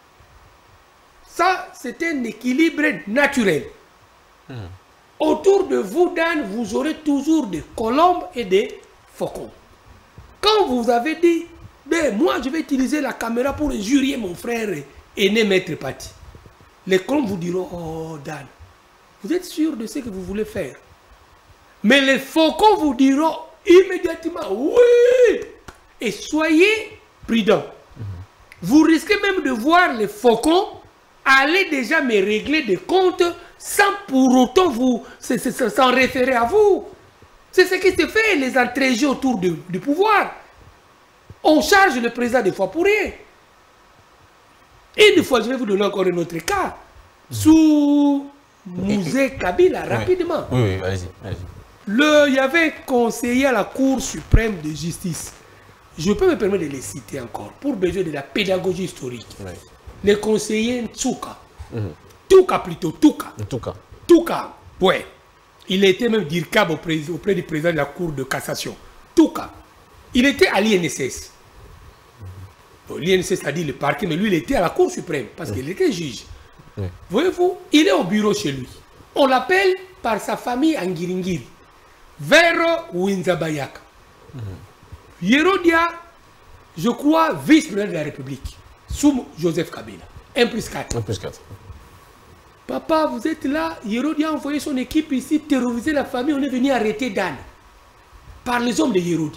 Ça, c'est un équilibre naturel. Mm. Autour de vous, Dan, vous aurez toujours des colombes et des faucons. Quand vous avez dit, ben, moi je vais utiliser la caméra pour injurier mon frère aîné Maître Pati, les colombes vous diront, oh Dan, vous êtes sûr de ce que vous voulez faire? Mais les faucons vous diront immédiatement, oui! Et soyez prudents. Mm-hmm. Vous risquez même de voir les faucons aller déjà me régler des comptes sans pour autant vous s'en référer à vous. C'est ce qui se fait, les intrigés autour du, du pouvoir. On charge le président des fois pour rien. Et une fois, je vais vous donner encore un autre cas. Sous Mouzé Kabila, rapidement. Oui, oui, allez-y. Allez Le, il y avait un conseiller à la Cour suprême de justice. Je peux me permettre de les citer encore, pour besoin de la pédagogie historique. Oui. Le conseiller Ntouka. Mm-hmm. Touka plutôt, Touka. Touka. Touka, ouais. Il était même d'Irkab auprès, auprès du président de la Cour de cassation. Touka. Il était à l'I N S S. Bon, L'I N S S a dit le parquet, mais lui, il était à la Cour suprême, parce mmh. qu'il était juge. Mmh. Voyez-vous, il est au bureau chez lui. On l'appelle par sa famille en Ngiringiri, vers Winzabayaka. Mmh. Yerodia, je crois, vice-président de la République, sous Joseph Kabila. un plus quatre. un plus quatre. Papa, vous êtes là, Yerodia a envoyé son équipe ici, terroriser la famille, on est venu arrêter Dan. Par les hommes de Yerodia.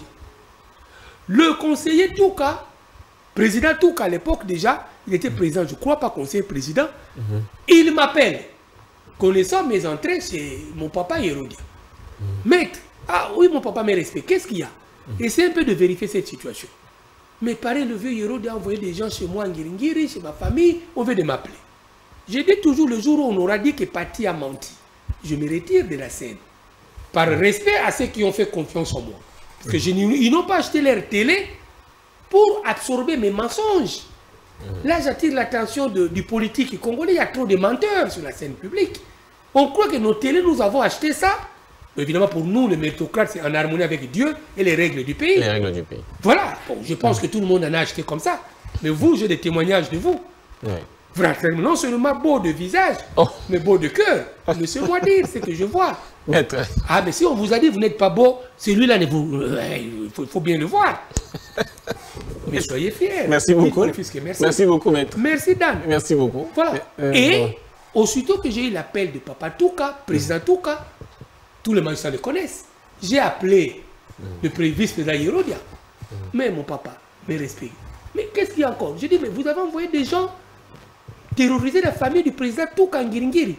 Le conseiller Touka, président Touka à l'époque déjà, il était président, je ne crois pas conseiller président, mm-hmm. il m'appelle, connaissant mes entrées chez mon papa Yerodia. Mm-hmm. Maître, ah oui, mon papa me respecte, qu'est-ce qu'il y a? Mm-hmm. Essayez un peu de vérifier cette situation. Mais pareil, le vieux Yerodia a envoyé des gens chez moi en Ngiringiri, chez ma famille, on veut de m'appeler. J'ai dit toujours le jour où on aura dit que Pati a menti, je me retire de la scène. Par respect à ceux qui ont fait confiance en moi. Parce que je, ils n'ont pas acheté leur télé pour absorber mes mensonges. Là, j'attire l'attention du politique congolais. Il y a trop de menteurs sur la scène publique. On croit que nos télés, nous avons acheté ça. Mais évidemment, pour nous, les méritocrates, c'est en harmonie avec Dieu et les règles du pays. Les règles du pays. Voilà. Bon, je pense que tout le monde en a acheté comme ça. Mais vous, j'ai des témoignages de vous. Oui. Non seulement beau de visage, oh. mais beau de cœur. Laissez-moi dire ce que je vois. Maître. Ah, mais si on vous a dit vous n'êtes pas beau, celui-là, il faut, faut bien le voir. Mais soyez fiers. Merci beaucoup. Merci. Merci beaucoup, maître. Merci, Dan. Merci beaucoup. Voilà. Euh, Et bon. aussitôt que j'ai eu l'appel de Papa Touka, président mmh. Touka, tous les magistrats le connaissent. J'ai appelé mmh. le vice-président Yerodia. Mmh. Mais mon papa, mes respects. Mais qu'est-ce qu'il y a encore? Je dis, mais vous avez envoyé des gens terroriser la famille du président Touka Ngiringiri.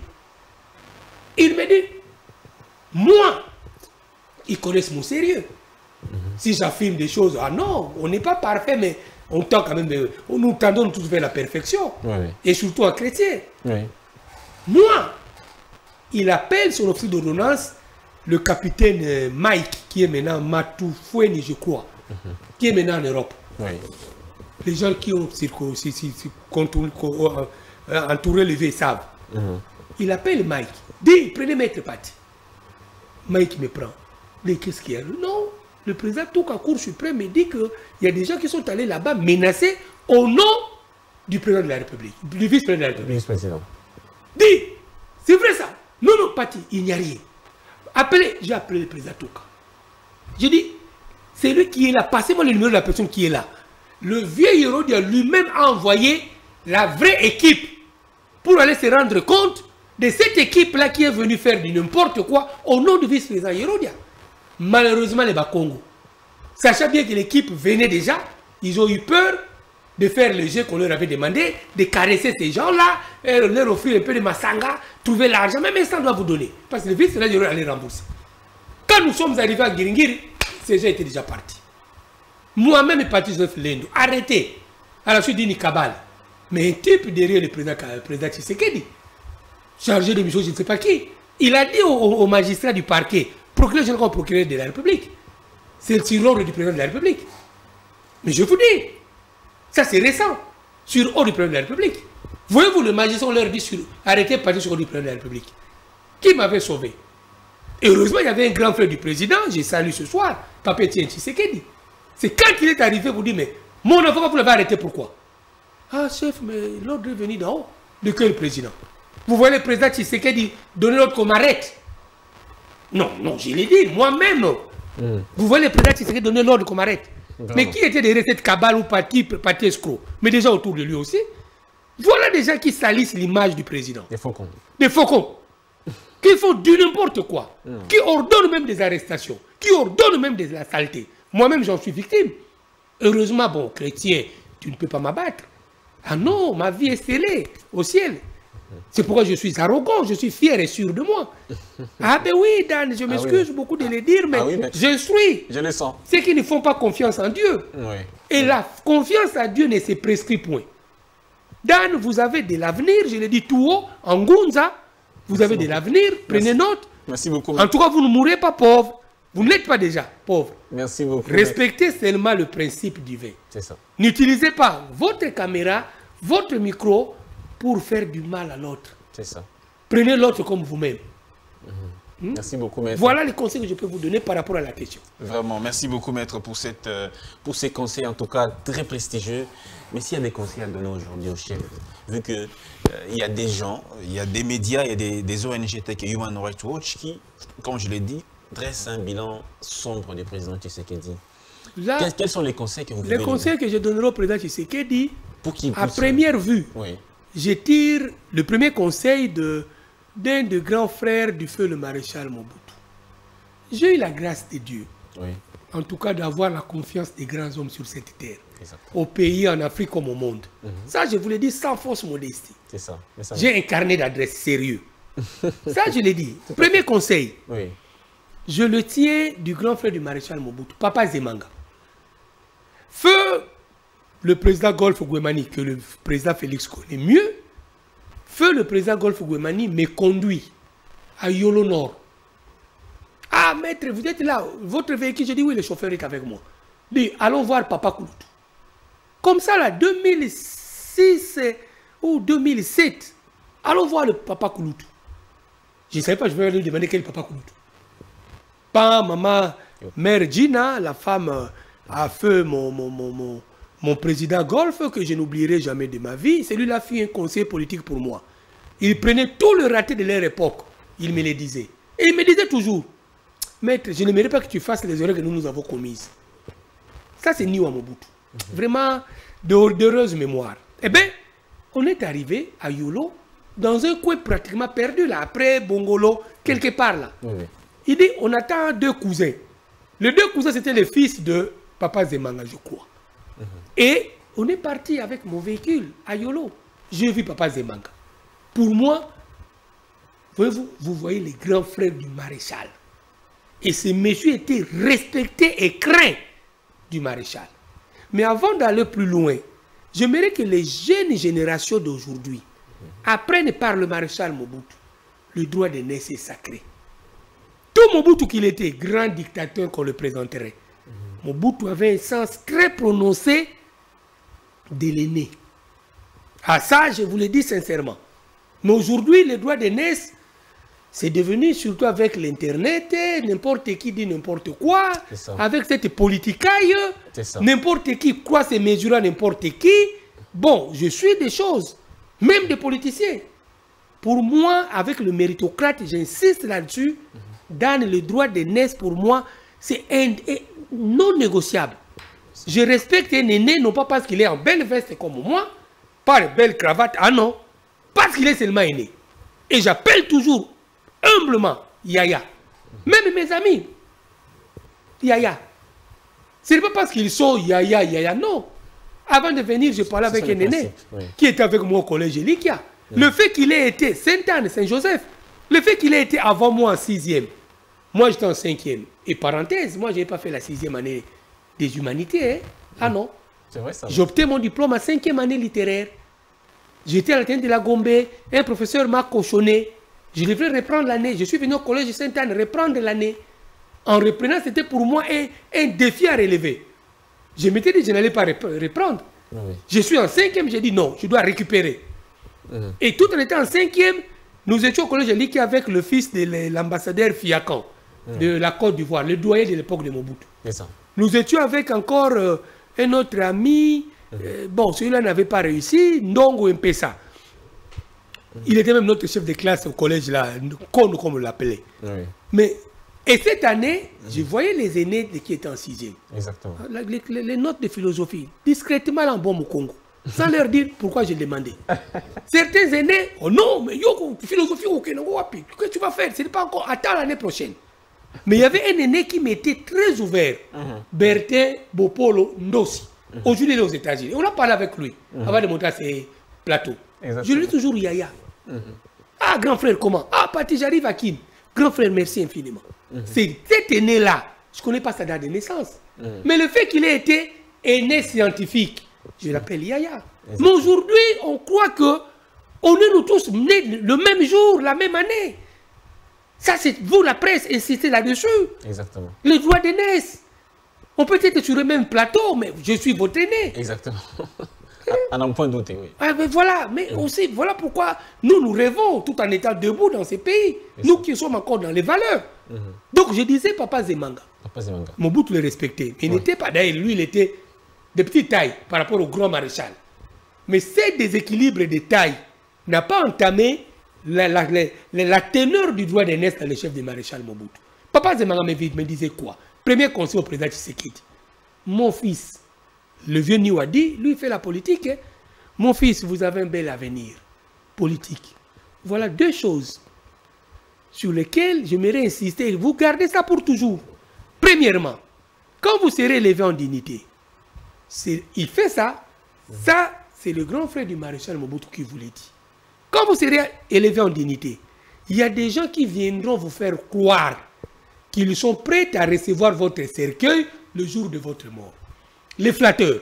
Il me dit, moi, ils connaissent mon sérieux. Mm-hmm. Si j'affirme des choses, ah non, on n'est pas parfait, mais on tend quand même, de, on nous tendons tous vers la perfection. Oui. Et surtout en chrétien. Oui. Moi, il appelle son officier d'ordonnance le capitaine Mike, qui est maintenant Matoufoueni, je crois, mm-hmm. qui est maintenant en Europe. Oui. Les gens qui ont circo, si, si, si, contourné, euh, entouré le vieux savent. Mm-hmm. Il appelle Mike. Dit, prenez Maître Pati. Mike me prend. Mais qu'est-ce qu'il y a? Non, le président Touka Cour suprême me dit qu'il y a des gens qui sont allés là-bas menacer au nom du président de la République, du vice-président de la République. Vice-président. Dit, c'est vrai ça. Non, non, Pati, il n'y a rien. Appelez, j'ai appelé le président Touka. J'ai dit, c'est lui qui est là. Passez-moi le numéro de la personne qui est là. Le vieux Hérodia lui-même a envoyé la vraie équipe pour aller se rendre compte de cette équipe-là qui est venue faire du n'importe quoi au nom du vice-président Hérodia. Malheureusement, les Bakongo, sachant bien que l'équipe venait déjà, ils ont eu peur de faire le jeu qu'on leur avait demandé, de caresser ces gens-là, leur offrir un peu de massanga, trouver l'argent, même ça doit vous donner. Parce que le vice-président Hérodia allait rembourser. Quand nous sommes arrivés à Giringiri, ces gens étaient déjà partis. Moi-même, le parti Joseph Lendo, arrêté à la suite d'une cabale. Mais un type derrière le président, le président Tshisekedi, chargé de mission, je ne sais pas qui, il a dit au, au magistrat du parquet, procureur général, procureur de la République, c'est sur l'ordre du président de la République. Mais je vous dis, ça c'est récent, sur ordre du président de la République. Voyez-vous, le magistrat, on leur dit sur, arrêtez partir sur ordre du président de la République. Qui m'avait sauvé? Et heureusement, il y avait un grand frère du président, j'ai salué ce soir, Papa Etienne Tshisekedi. C'est quand il est arrivé, vous dites, mais mon avocat, vous l'avez arrêté, pourquoi? Ah, chef, mais l'ordre est venu d'en haut. De quel président? Vous voyez le président Tshisekedi donner l'ordre qu'on m'arrête? Non, non, je l'ai dit, moi-même. Mm. Vous voyez le président Tshisekedi donner l'ordre qu'on m'arrête? Mais qui était derrière cette cabale ou parti, parti escroc? Mais déjà autour de lui aussi. Voilà des gens qui salissent l'image du président. Des faucons. Des faucons. Qui font du n'importe quoi. Mm. Qui ordonnent même des arrestations. Qui ordonnent même de la saleté. Moi-même, j'en suis victime. Heureusement, bon, chrétien, tu ne peux pas m'abattre. Ah non, ma vie est scellée au ciel. C'est pourquoi je suis arrogant, je suis fier et sûr de moi. Ah ben oui, Dan, je m'excuse ah oui. beaucoup de le dire, mais, ah oui, mais je suis. Je le sens. Ceux qui ne font pas confiance en Dieu. Oui. Et la confiance à Dieu ne se prescrit point. Dan, vous avez de l'avenir, je le dis tout haut, en Gunza, vous Merci avez beaucoup. de l'avenir, prenez Merci. note. Merci beaucoup. En tout cas, vous ne mourrez pas pauvre. Vous n'êtes pas déjà pauvre. Merci beaucoup. Respectez seulement le principe divin. C'est ça. N'utilisez pas votre caméra, votre micro pour faire du mal à l'autre. C'est ça. Prenez l'autre comme vous-même. Mmh. Mmh. Merci beaucoup, maître. Voilà les conseils que je peux vous donner par rapport à la question. Vraiment, merci beaucoup, maître, pour, cette, euh, pour ces conseils, en tout cas très prestigieux. Mais s'il y a des conseils à donner aujourd'hui au chef, vu qu'il euh, y a des gens, il y a des médias, il y a des, des O N G tels que Human Rights Watch qui, comme je l'ai dit, dresse un bilan sombre du président Tshisekedi. Là, quels, quels sont les conseils que vous pouvez Les conseils donner? que je donnerai au président Tshisekedi, pour qu'il à première vue, oui. je tire le premier conseil de d'un des grands frères du feu, le maréchal Mobutu. J'ai eu la grâce de Dieu, oui. en tout cas d'avoir la confiance des grands hommes sur cette terre, au pays, en Afrique comme au monde. Mm-hmm. Ça, je vous l'ai dit sans fausse modestie. C'est ça. ça J'ai un carnet d'adresses sérieux. Ça, je l'ai dit. Premier conseil. Oui. Je le tiens du grand frère du maréchal Mobutu, Papa Zemanga. Feu le président Golf Guémani, que le président Félix connaît mieux, feu le président Golf Guémani me conduit à Yolo Nord. Ah, maître, vous êtes là, votre véhicule, je dis oui, le chauffeur est avec moi. Dit, allons voir Papa Kouloutou. Comme ça, là, deux mille six ou deux mille sept, allons voir le Papa Kouloutou. Je ne savais pas, je vais lui demander quel Papa Kouloutou. Pas maman, mère Gina, la femme à feu, mon, mon, mon, mon, mon président Golf, que je n'oublierai jamais de ma vie. C'est lui qui a fait un conseil politique pour moi. Il prenait tout le raté de leur époque. Il me le disait. Et il me disait toujours, maître, je n'aimerais pas que tu fasses les erreurs que nous nous avons commises. Ça, c'est Niwa Mobutu. Mm-hmm. Vraiment d'heureuse mémoire. Eh bien, on est arrivé à Yolo, dans un coin pratiquement perdu, là, après Bongolo, quelque part là. Mm-hmm. Il dit, on attend deux cousins. Les deux cousins, c'était les fils de Papa Zemanga, je crois. Mm-hmm. Et on est parti avec mon véhicule à Yolo. J'ai vu Papa Zemanga. Pour moi, voyez-vous, vous voyez les grands frères du maréchal. Et ce monsieur était respecté et craint du maréchal. Mais avant d'aller plus loin, j'aimerais que les jeunes générations d'aujourd'hui apprennent par le maréchal Mobutu le droit de naître est sacré. Tout Mobutu qu'il était, grand dictateur qu'on le présenterait, Mobutu avait un sens très prononcé de l'aîné. À ça, je vous le dis sincèrement. Mais aujourd'hui, le droit de naissance, c'est devenu, surtout avec l'Internet, n'importe qui dit n'importe quoi, avec cette politicaille, n'importe qui croit se mesurer à n'importe qui. Bon, je suis des choses, même des politiciens. pour moi, avec le méritocrate, j'insiste là-dessus, dans le droit d'aînesse, pour moi, c'est non négociable. Je respecte un aîné, non pas parce qu'il est en belle veste comme moi, pas de belle cravate, ah non, parce qu'il est seulement aîné. Et j'appelle toujours, humblement, Yaya. Même mes amis, Yaya. Ce n'est pas parce qu'ils sont Yaya, Yaya, non. Avant de venir, je parlais avec un aîné oui. qui était avec moi au collège Likia. Oui. Le fait qu'il ait été Sainte-Anne, Saint-Joseph, le fait qu'il ait été avant moi en sixième, moi j'étais en cinquième. Et parenthèse, moi je n'ai pas fait la sixième année des humanités. Hein. Ah non. C'est vrai ça. J'ai obtenu mon diplôme en cinquième année littéraire. J'étais à la tête de la Gombe, un professeur m'a cochonné. Je devais reprendre l'année. Je suis venu au collège Sainte-Anne reprendre l'année. En reprenant, c'était pour moi un, un défi à relever. Je m'étais dit que je n'allais pas reprendre. Oui. Je suis en cinquième, j'ai dit non, je dois récupérer. Mmh. Et tout en étant en cinquième, nous étions au collège Likia avec le fils de l'ambassadeur Fiakan mmh. de la Côte d'Ivoire, le doyen de l'époque de Mobutu. Nous étions avec encore euh, un autre ami. Mmh. Euh, bon, celui-là n'avait pas réussi, Ndongo Mpesa. Mmh. Il était même notre chef de classe au collège, là, comme on l'appelait. Oui. Mais, et cette année, mmh. je voyais les aînés qui étaient en sixième. Exactement. Les, les, les notes de philosophie, discrètement en bon Congo. Sans leur dire pourquoi j'ai demandé. Certains aînés, oh non, mais yo, philosophie, ok, qu'est-ce que tu vas faire? Ce n'est pas encore, attends l'année prochaine. Mais il y avait un aîné qui m'était très ouvert, uh-huh. Bertin Bopolo Ndosi. Uh-huh. Aujourd'hui, il est aux États-Unis. On a parlé avec lui uh-huh. avant de monter à ses plateaux. Exactement. Je lui dis toujours Yaya. Uh-huh. Ah, grand frère, comment? Ah, Pati, j'arrive à Kim. Grand frère, merci infiniment. Uh-huh. C'est cet aîné-là, je ne connais pas sa date de naissance. Uh-huh. Mais le fait qu'il ait été aîné scientifique, je l'appelle Yaya. Exactement. Mais aujourd'hui, on croit que on est nous tous nés le même jour, la même année. Ça, c'est vous, la presse, insistez là-dessus. Exactement. Le droit d'aînesse. On peut être sur le même plateau, mais je suis votre aîné. Exactement. À n'en point douter, oui. Ah, mais voilà, mais oui. aussi, voilà pourquoi nous, nous rêvons tout en étant debout dans ces pays. Bien nous sûr. Qui sommes encore dans les valeurs. Mm-hmm. Donc, je disais Papa Zemanga. Papa Zemanga. Mobutu le respectait. Mais il oui. n'était pas d'ailleurs, lui, il était de petite taille par rapport au grand maréchal. Mais ce déséquilibre de taille n'a pas entamé la, la, la, la teneur du droit d'aînesse dans le chef du maréchal Mobutu. Papa Zemanga me disait quoi? Premier conseil au président Tshisekedi. Mon fils, le vieux Niwadi, lui fait la politique. Hein? Mon fils, vous avez un bel avenir politique. Voilà deux choses sur lesquelles j'aimerais insister. Vous gardez ça pour toujours. Premièrement, quand vous serez élevé en dignité, il fait ça, ça c'est le grand frère du maréchal Mobutu qui vous l'a dit. Quand vous serez élevé en dignité, il y a des gens qui viendront vous faire croire qu'ils sont prêts à recevoir votre cercueil le jour de votre mort. Les flatteurs.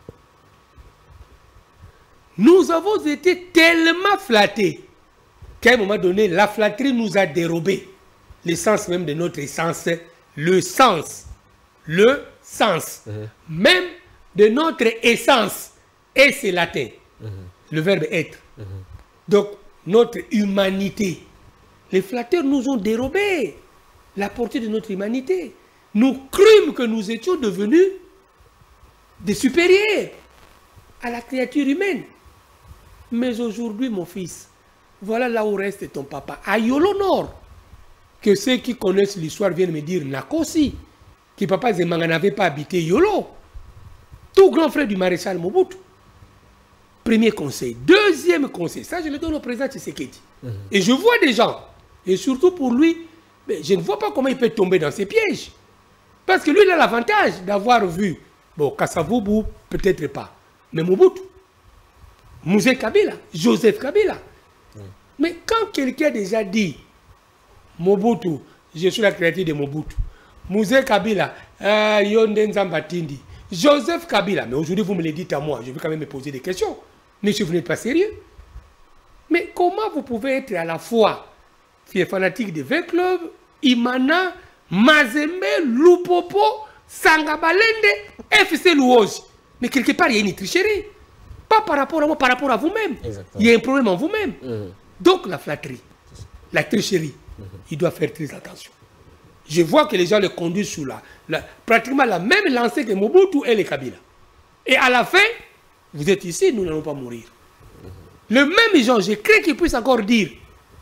Nous avons été tellement flattés qu'à un moment donné, la flatterie nous a dérobé l'essence même de notre essence, le sens, le sens, mmh. même de notre essence, et c'est latin, mmh. le verbe être. Mmh. Donc, notre humanité. Les flatteurs nous ont dérobé la portée de notre humanité. Nous crûmes que nous étions devenus des supérieurs à la créature humaine. Mais aujourd'hui, mon fils, voilà là où reste ton papa. À Yolo Nord, que ceux qui connaissent l'histoire viennent me dire, Nakosi, que papa Zemanga n'avait pas habité Yolo. Tout grand frère du maréchal Mobutu. Premier conseil. Deuxième conseil, ça je le donne au président Tshisekedi. Mm-hmm. Et je vois des gens, et surtout pour lui, mais je ne vois pas comment il peut tomber dans ces pièges. Parce que lui, il a l'avantage d'avoir vu, bon, Kasavubu, peut-être pas, mais Mobutu, Mouzé Kabila, Joseph Kabila. Mm. Mais quand quelqu'un a déjà dit, Mobutu, je suis la créature de Mobutu, Mouzé Kabila, euh, Yonde Nzambatindi, Joseph Kabila, mais aujourd'hui vous me le dites à moi, je vais quand même me poser des questions. Mais si vous n'êtes pas sérieux. Mais comment vous pouvez être à la fois fanatique de vingt clubs, Imana, Mazembe, Lupopo, Sangabalende, F C Louosi. Mais quelque part, il y a une tricherie. Pas par rapport à moi, par rapport à vous-même. Il y a un problème en vous-même. Mmh. Donc la flatterie, la tricherie, mmh. il doit faire très attention. Je vois que les gens le conduisent sous la, la, pratiquement la même lancée que Mobutu et les Kabila. Et à la fin, vous êtes ici, nous n'allons pas mourir. Le même genre, je crains qu'il puisse encore dire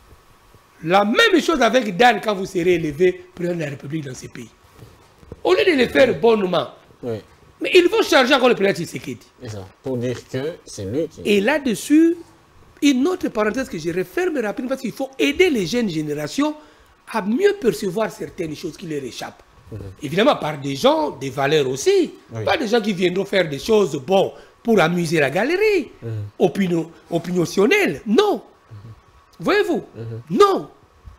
la même chose avec Dan quand vous serez élevé président de la République dans ces pays. Au lieu de le faire bonnement, oui. mais il faut charger encore le président Tshisekedi. Pour dire que c'est lui qui... Et là-dessus, une autre parenthèse que je referme rapidement parce qu'il faut aider les jeunes générations à mieux percevoir certaines choses qui leur échappent. Mmh. Évidemment, par des gens, des valeurs aussi. Oui. Pas des gens qui viendront faire des choses, bon, pour amuser la galerie, mmh. opinion, opiniotionnelles. Non. Mmh. Voyez-vous? Mmh. Non.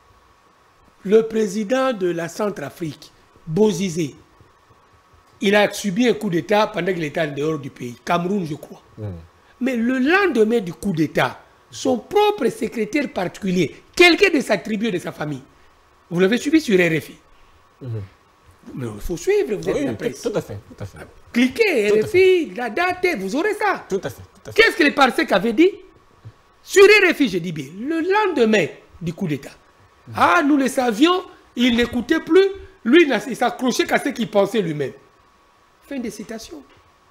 Le président de la Centrafrique, Bozizé, il a subi un coup d'État pendant qu'il était en dehors du pays. Cameroun, je crois. Mmh. Mais le lendemain du coup d'État, son propre secrétaire particulier, quelqu'un de sa tribu et de sa famille, vous l'avez suivi sur R F I. Mmh. Mais il faut suivre, vous êtes oui, la presse. Tout à fait, tout à fait. Cliquez, tout R F I, la date, vous aurez ça. Tout à fait. fait. Qu'est-ce que les Parsec avaient dit? Sur R F I, je dis bien, le lendemain du coup d'État. Mmh. Ah, nous le savions, il n'écoutait plus, lui, il s'accrochait qu'à ce qu'il pensait lui-même. Fin de citation.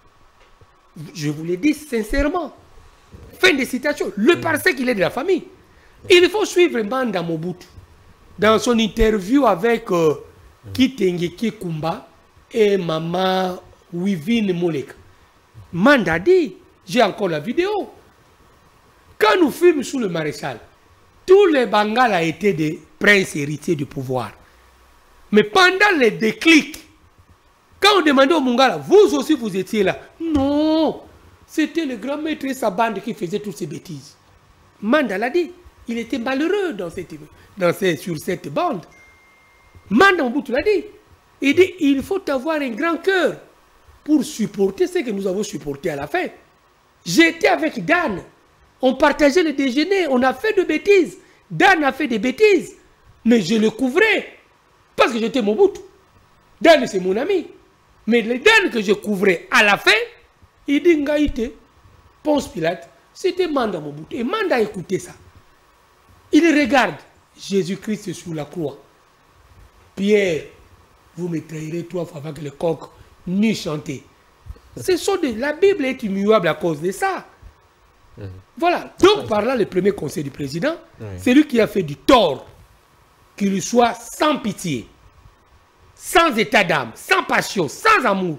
Je vous l'ai dit sincèrement. Fin de citation. Le mmh. Parsec, il est de la famille. Il faut suivre Manda Mobutu. Dans son interview avec euh, mmh. Kitengeke Kumba et Maman Wivine Molek, Manda dit, j'ai encore la vidéo. Quand nous fûmes sous le maréchal, tous les Bangala étaient des princes héritiers du pouvoir. Mais pendant les déclics, quand on demandait au Mungala, vous aussi vous étiez là. Non, c'était le grand maître et sa bande qui faisait toutes ces bêtises. Manda l'a dit, il était malheureux dans cette, dans cette, sur cette bande. Manda Mobutu l'a dit. Il dit, il faut avoir un grand cœur pour supporter ce que nous avons supporté à la fin. J'étais avec Dan. On partageait le déjeuner, on a fait de bêtises. Dan a fait des bêtises. Mais je le couvrais. Parce que j'étais Mobutu. Dan, c'est mon ami. Mais le Dan que je couvrais à la fin, il dit Ngaïté, Ponce Pilate, c'était Manda Mobutu. Et Manda a écouté ça. Il regarde Jésus-Christ sur la croix. Pierre, vous me trahirez trois fois avec le coq nu chanté. Ce sont des, la Bible est immuable à cause de ça. Mmh. Voilà. Donc, par là, le premier conseil du président, oui. c'est lui qui a fait du tort, qu'il lui soit sans pitié, sans état d'âme, sans passion, sans amour.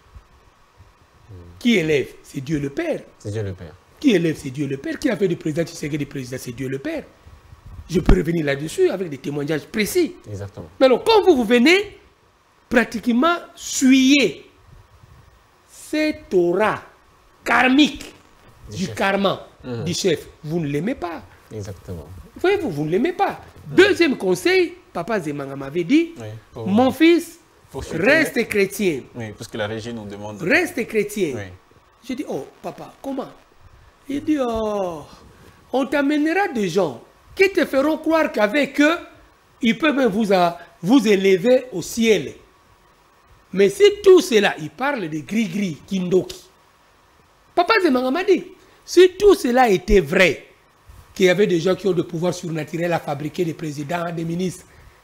Mmh. Qui élève? C'est Dieu le Père. C'est Dieu le Père. Qui élève? C'est Dieu le Père. Qui a fait du président Tshisekedi du président? C'est Dieu le Père. Je peux revenir là-dessus avec des témoignages précis. Exactement. Mais alors, quand vous, vous venez, pratiquement, suyer cette aura karmique du, du karma mmh. du chef, vous ne l'aimez pas. Exactement. Voyez-vous, vous ne l'aimez pas. Mmh. Deuxième conseil, Papa Zemanga m'avait dit, oui, pour... mon fils, reste chrétien. Oui, parce que la régie nous demande... Reste chrétien. Oui. J'ai dit, oh, papa, comment? Il dit, oh, on t'amènera des gens qui te feront croire qu'avec eux, ils peuvent même vous, a, vous élever au ciel. Mais si tout cela, il parle de gris-gris, kindoki. Papa Zemanga m'a dit, si tout cela était vrai, qu'il y avait des gens qui ont le pouvoir surnaturel à fabriquer des présidents, des ministres,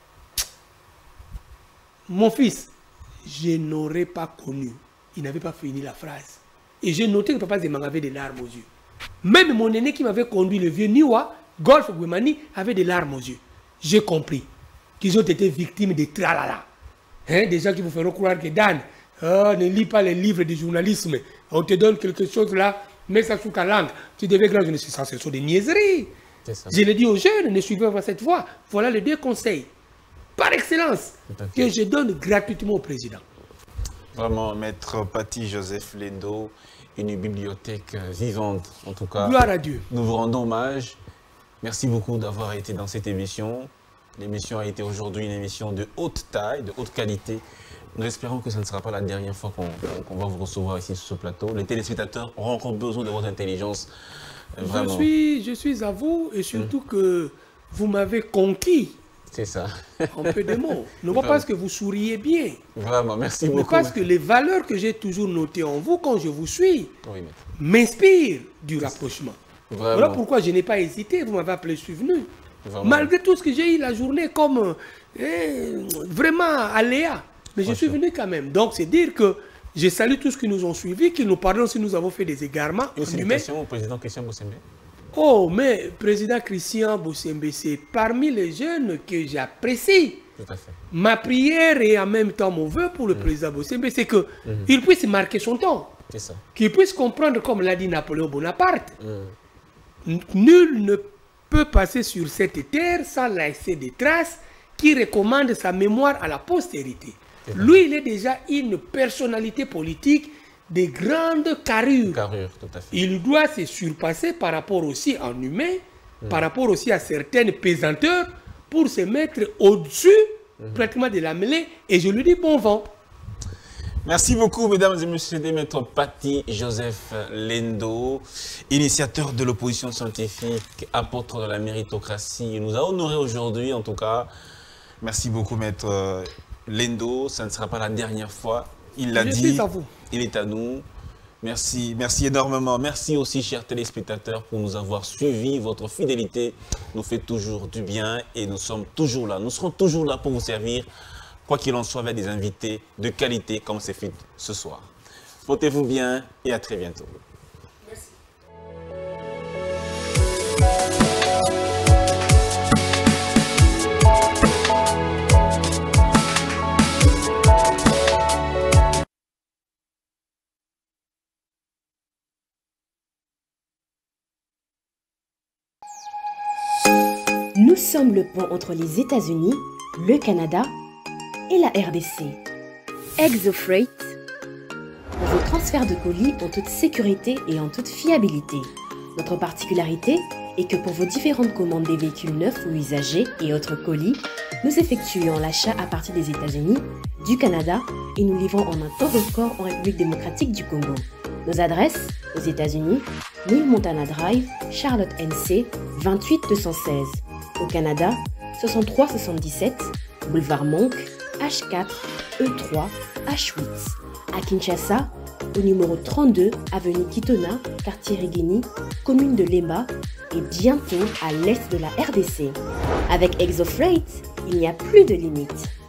mon fils, je n'aurais pas connu. Il n'avait pas fini la phrase. Et j'ai noté que Papa Zemanga avait des larmes aux yeux. Même mon aîné qui m'avait conduit, le vieux Niwa, Golf Gwemani, avait des larmes aux yeux. J'ai compris qu'ils ont été victimes de tralala. Hein, des gens qui vous feront croire que Dan, oh, ne lis pas les livres du journalisme. On te donne quelque chose là, mets ça sous ta langue. Tu devais grand, je ne suis pas, ce sont des niaiseries. Je l'ai dit aux jeunes, ne suivez pas cette voie. Voilà les deux conseils, par excellence, que je donne gratuitement au président. Vraiment, Maître Paty Joseph Lendo, une bibliothèque vivante, en tout cas. Gloire à Dieu. Nous vous rendons hommage. Merci beaucoup d'avoir été dans cette émission. L'émission a été aujourd'hui une émission de haute taille, de haute qualité. Nous espérons que ce ne sera pas la dernière fois qu'on qu'on va vous recevoir ici sur ce plateau. Les téléspectateurs auront encore besoin de votre intelligence. Vraiment. Je suis, je suis à vous et surtout mmh. que vous m'avez conquis. C'est ça. En peu de mots. Non pas parce que vous souriez bien. Vraiment, merci beaucoup. Mais parce que les valeurs que j'ai toujours notées en vous quand je vous suis oui, m'inspirent du rapprochement. Vraiment. Voilà pourquoi je n'ai pas hésité. Vous m'avez appelé, je suis venu. Vraiment. Malgré tout ce que j'ai eu la journée comme eh, vraiment aléa. Mais je suis venu quand même. Donc c'est dire que je salue tous ceux qui nous ont suivis, qui nous pardonnent si nous avons fait des égarements. Et aussi une question au président Christian Bossembe. Oh, mais président Christian Bossembe, c'est parmi les jeunes que j'apprécie. Tout à fait. Ma prière et en même temps mon vœu pour le mmh. président Bossembe, c'est qu'il mmh. puisse marquer son temps. C'est ça. Qu'il puisse comprendre, comme l'a dit Napoléon Bonaparte, mmh. nul ne peut passer sur cette terre sans laisser des traces qui recommandent sa mémoire à la postérité. Lui, il est déjà une personnalité politique de grande carrure. Carrure, tout à fait. Il doit se surpasser par rapport aussi en humain, mmh. par rapport aussi à certaines pesanteurs, pour se mettre au-dessus mmh. pratiquement de la mêlée. Et je lui dis bon vent. Merci beaucoup, mesdames et messieurs, de Maître Paty Joseph Lendo, initiateur de l'opposition scientifique, apôtre de la méritocratie. Il nous a honoré aujourd'hui, en tout cas. Merci beaucoup, Maître Lendo. Ça ne sera pas la dernière fois. Il l'a dit. À vous. Il est à nous. Merci, merci énormément. Merci aussi, chers téléspectateurs, pour nous avoir suivis. Votre fidélité nous fait toujours du bien et nous sommes toujours là. Nous serons toujours là pour vous servir, quoi qu'il en soit, avec des invités de qualité comme c'est fait ce soir. Portez-vous bien et à très bientôt. Merci. Nous sommes le pont entre les États-Unis, le Canada et la R D C. Exofreight, vos transferts de colis en toute sécurité et en toute fiabilité. Notre particularité est que pour vos différentes commandes des véhicules neufs ou usagés et autres colis, nous effectuons l'achat à partir des États-Unis, du Canada et nous livrons en un temps record en République démocratique du Congo. Nos adresses aux États-Unis, mille Montana Drive, Charlotte N C, vingt-huit deux cent seize. Au Canada, soixante-trois soixante-dix-sept, boulevard Monk, H quatre, E trois, H huit. À Kinshasa, au numéro trente-deux, avenue Kitona, quartier Rigini, commune de Lemba, et bientôt à l'est de la R D C. Avec Exofreight, il n'y a plus de limite.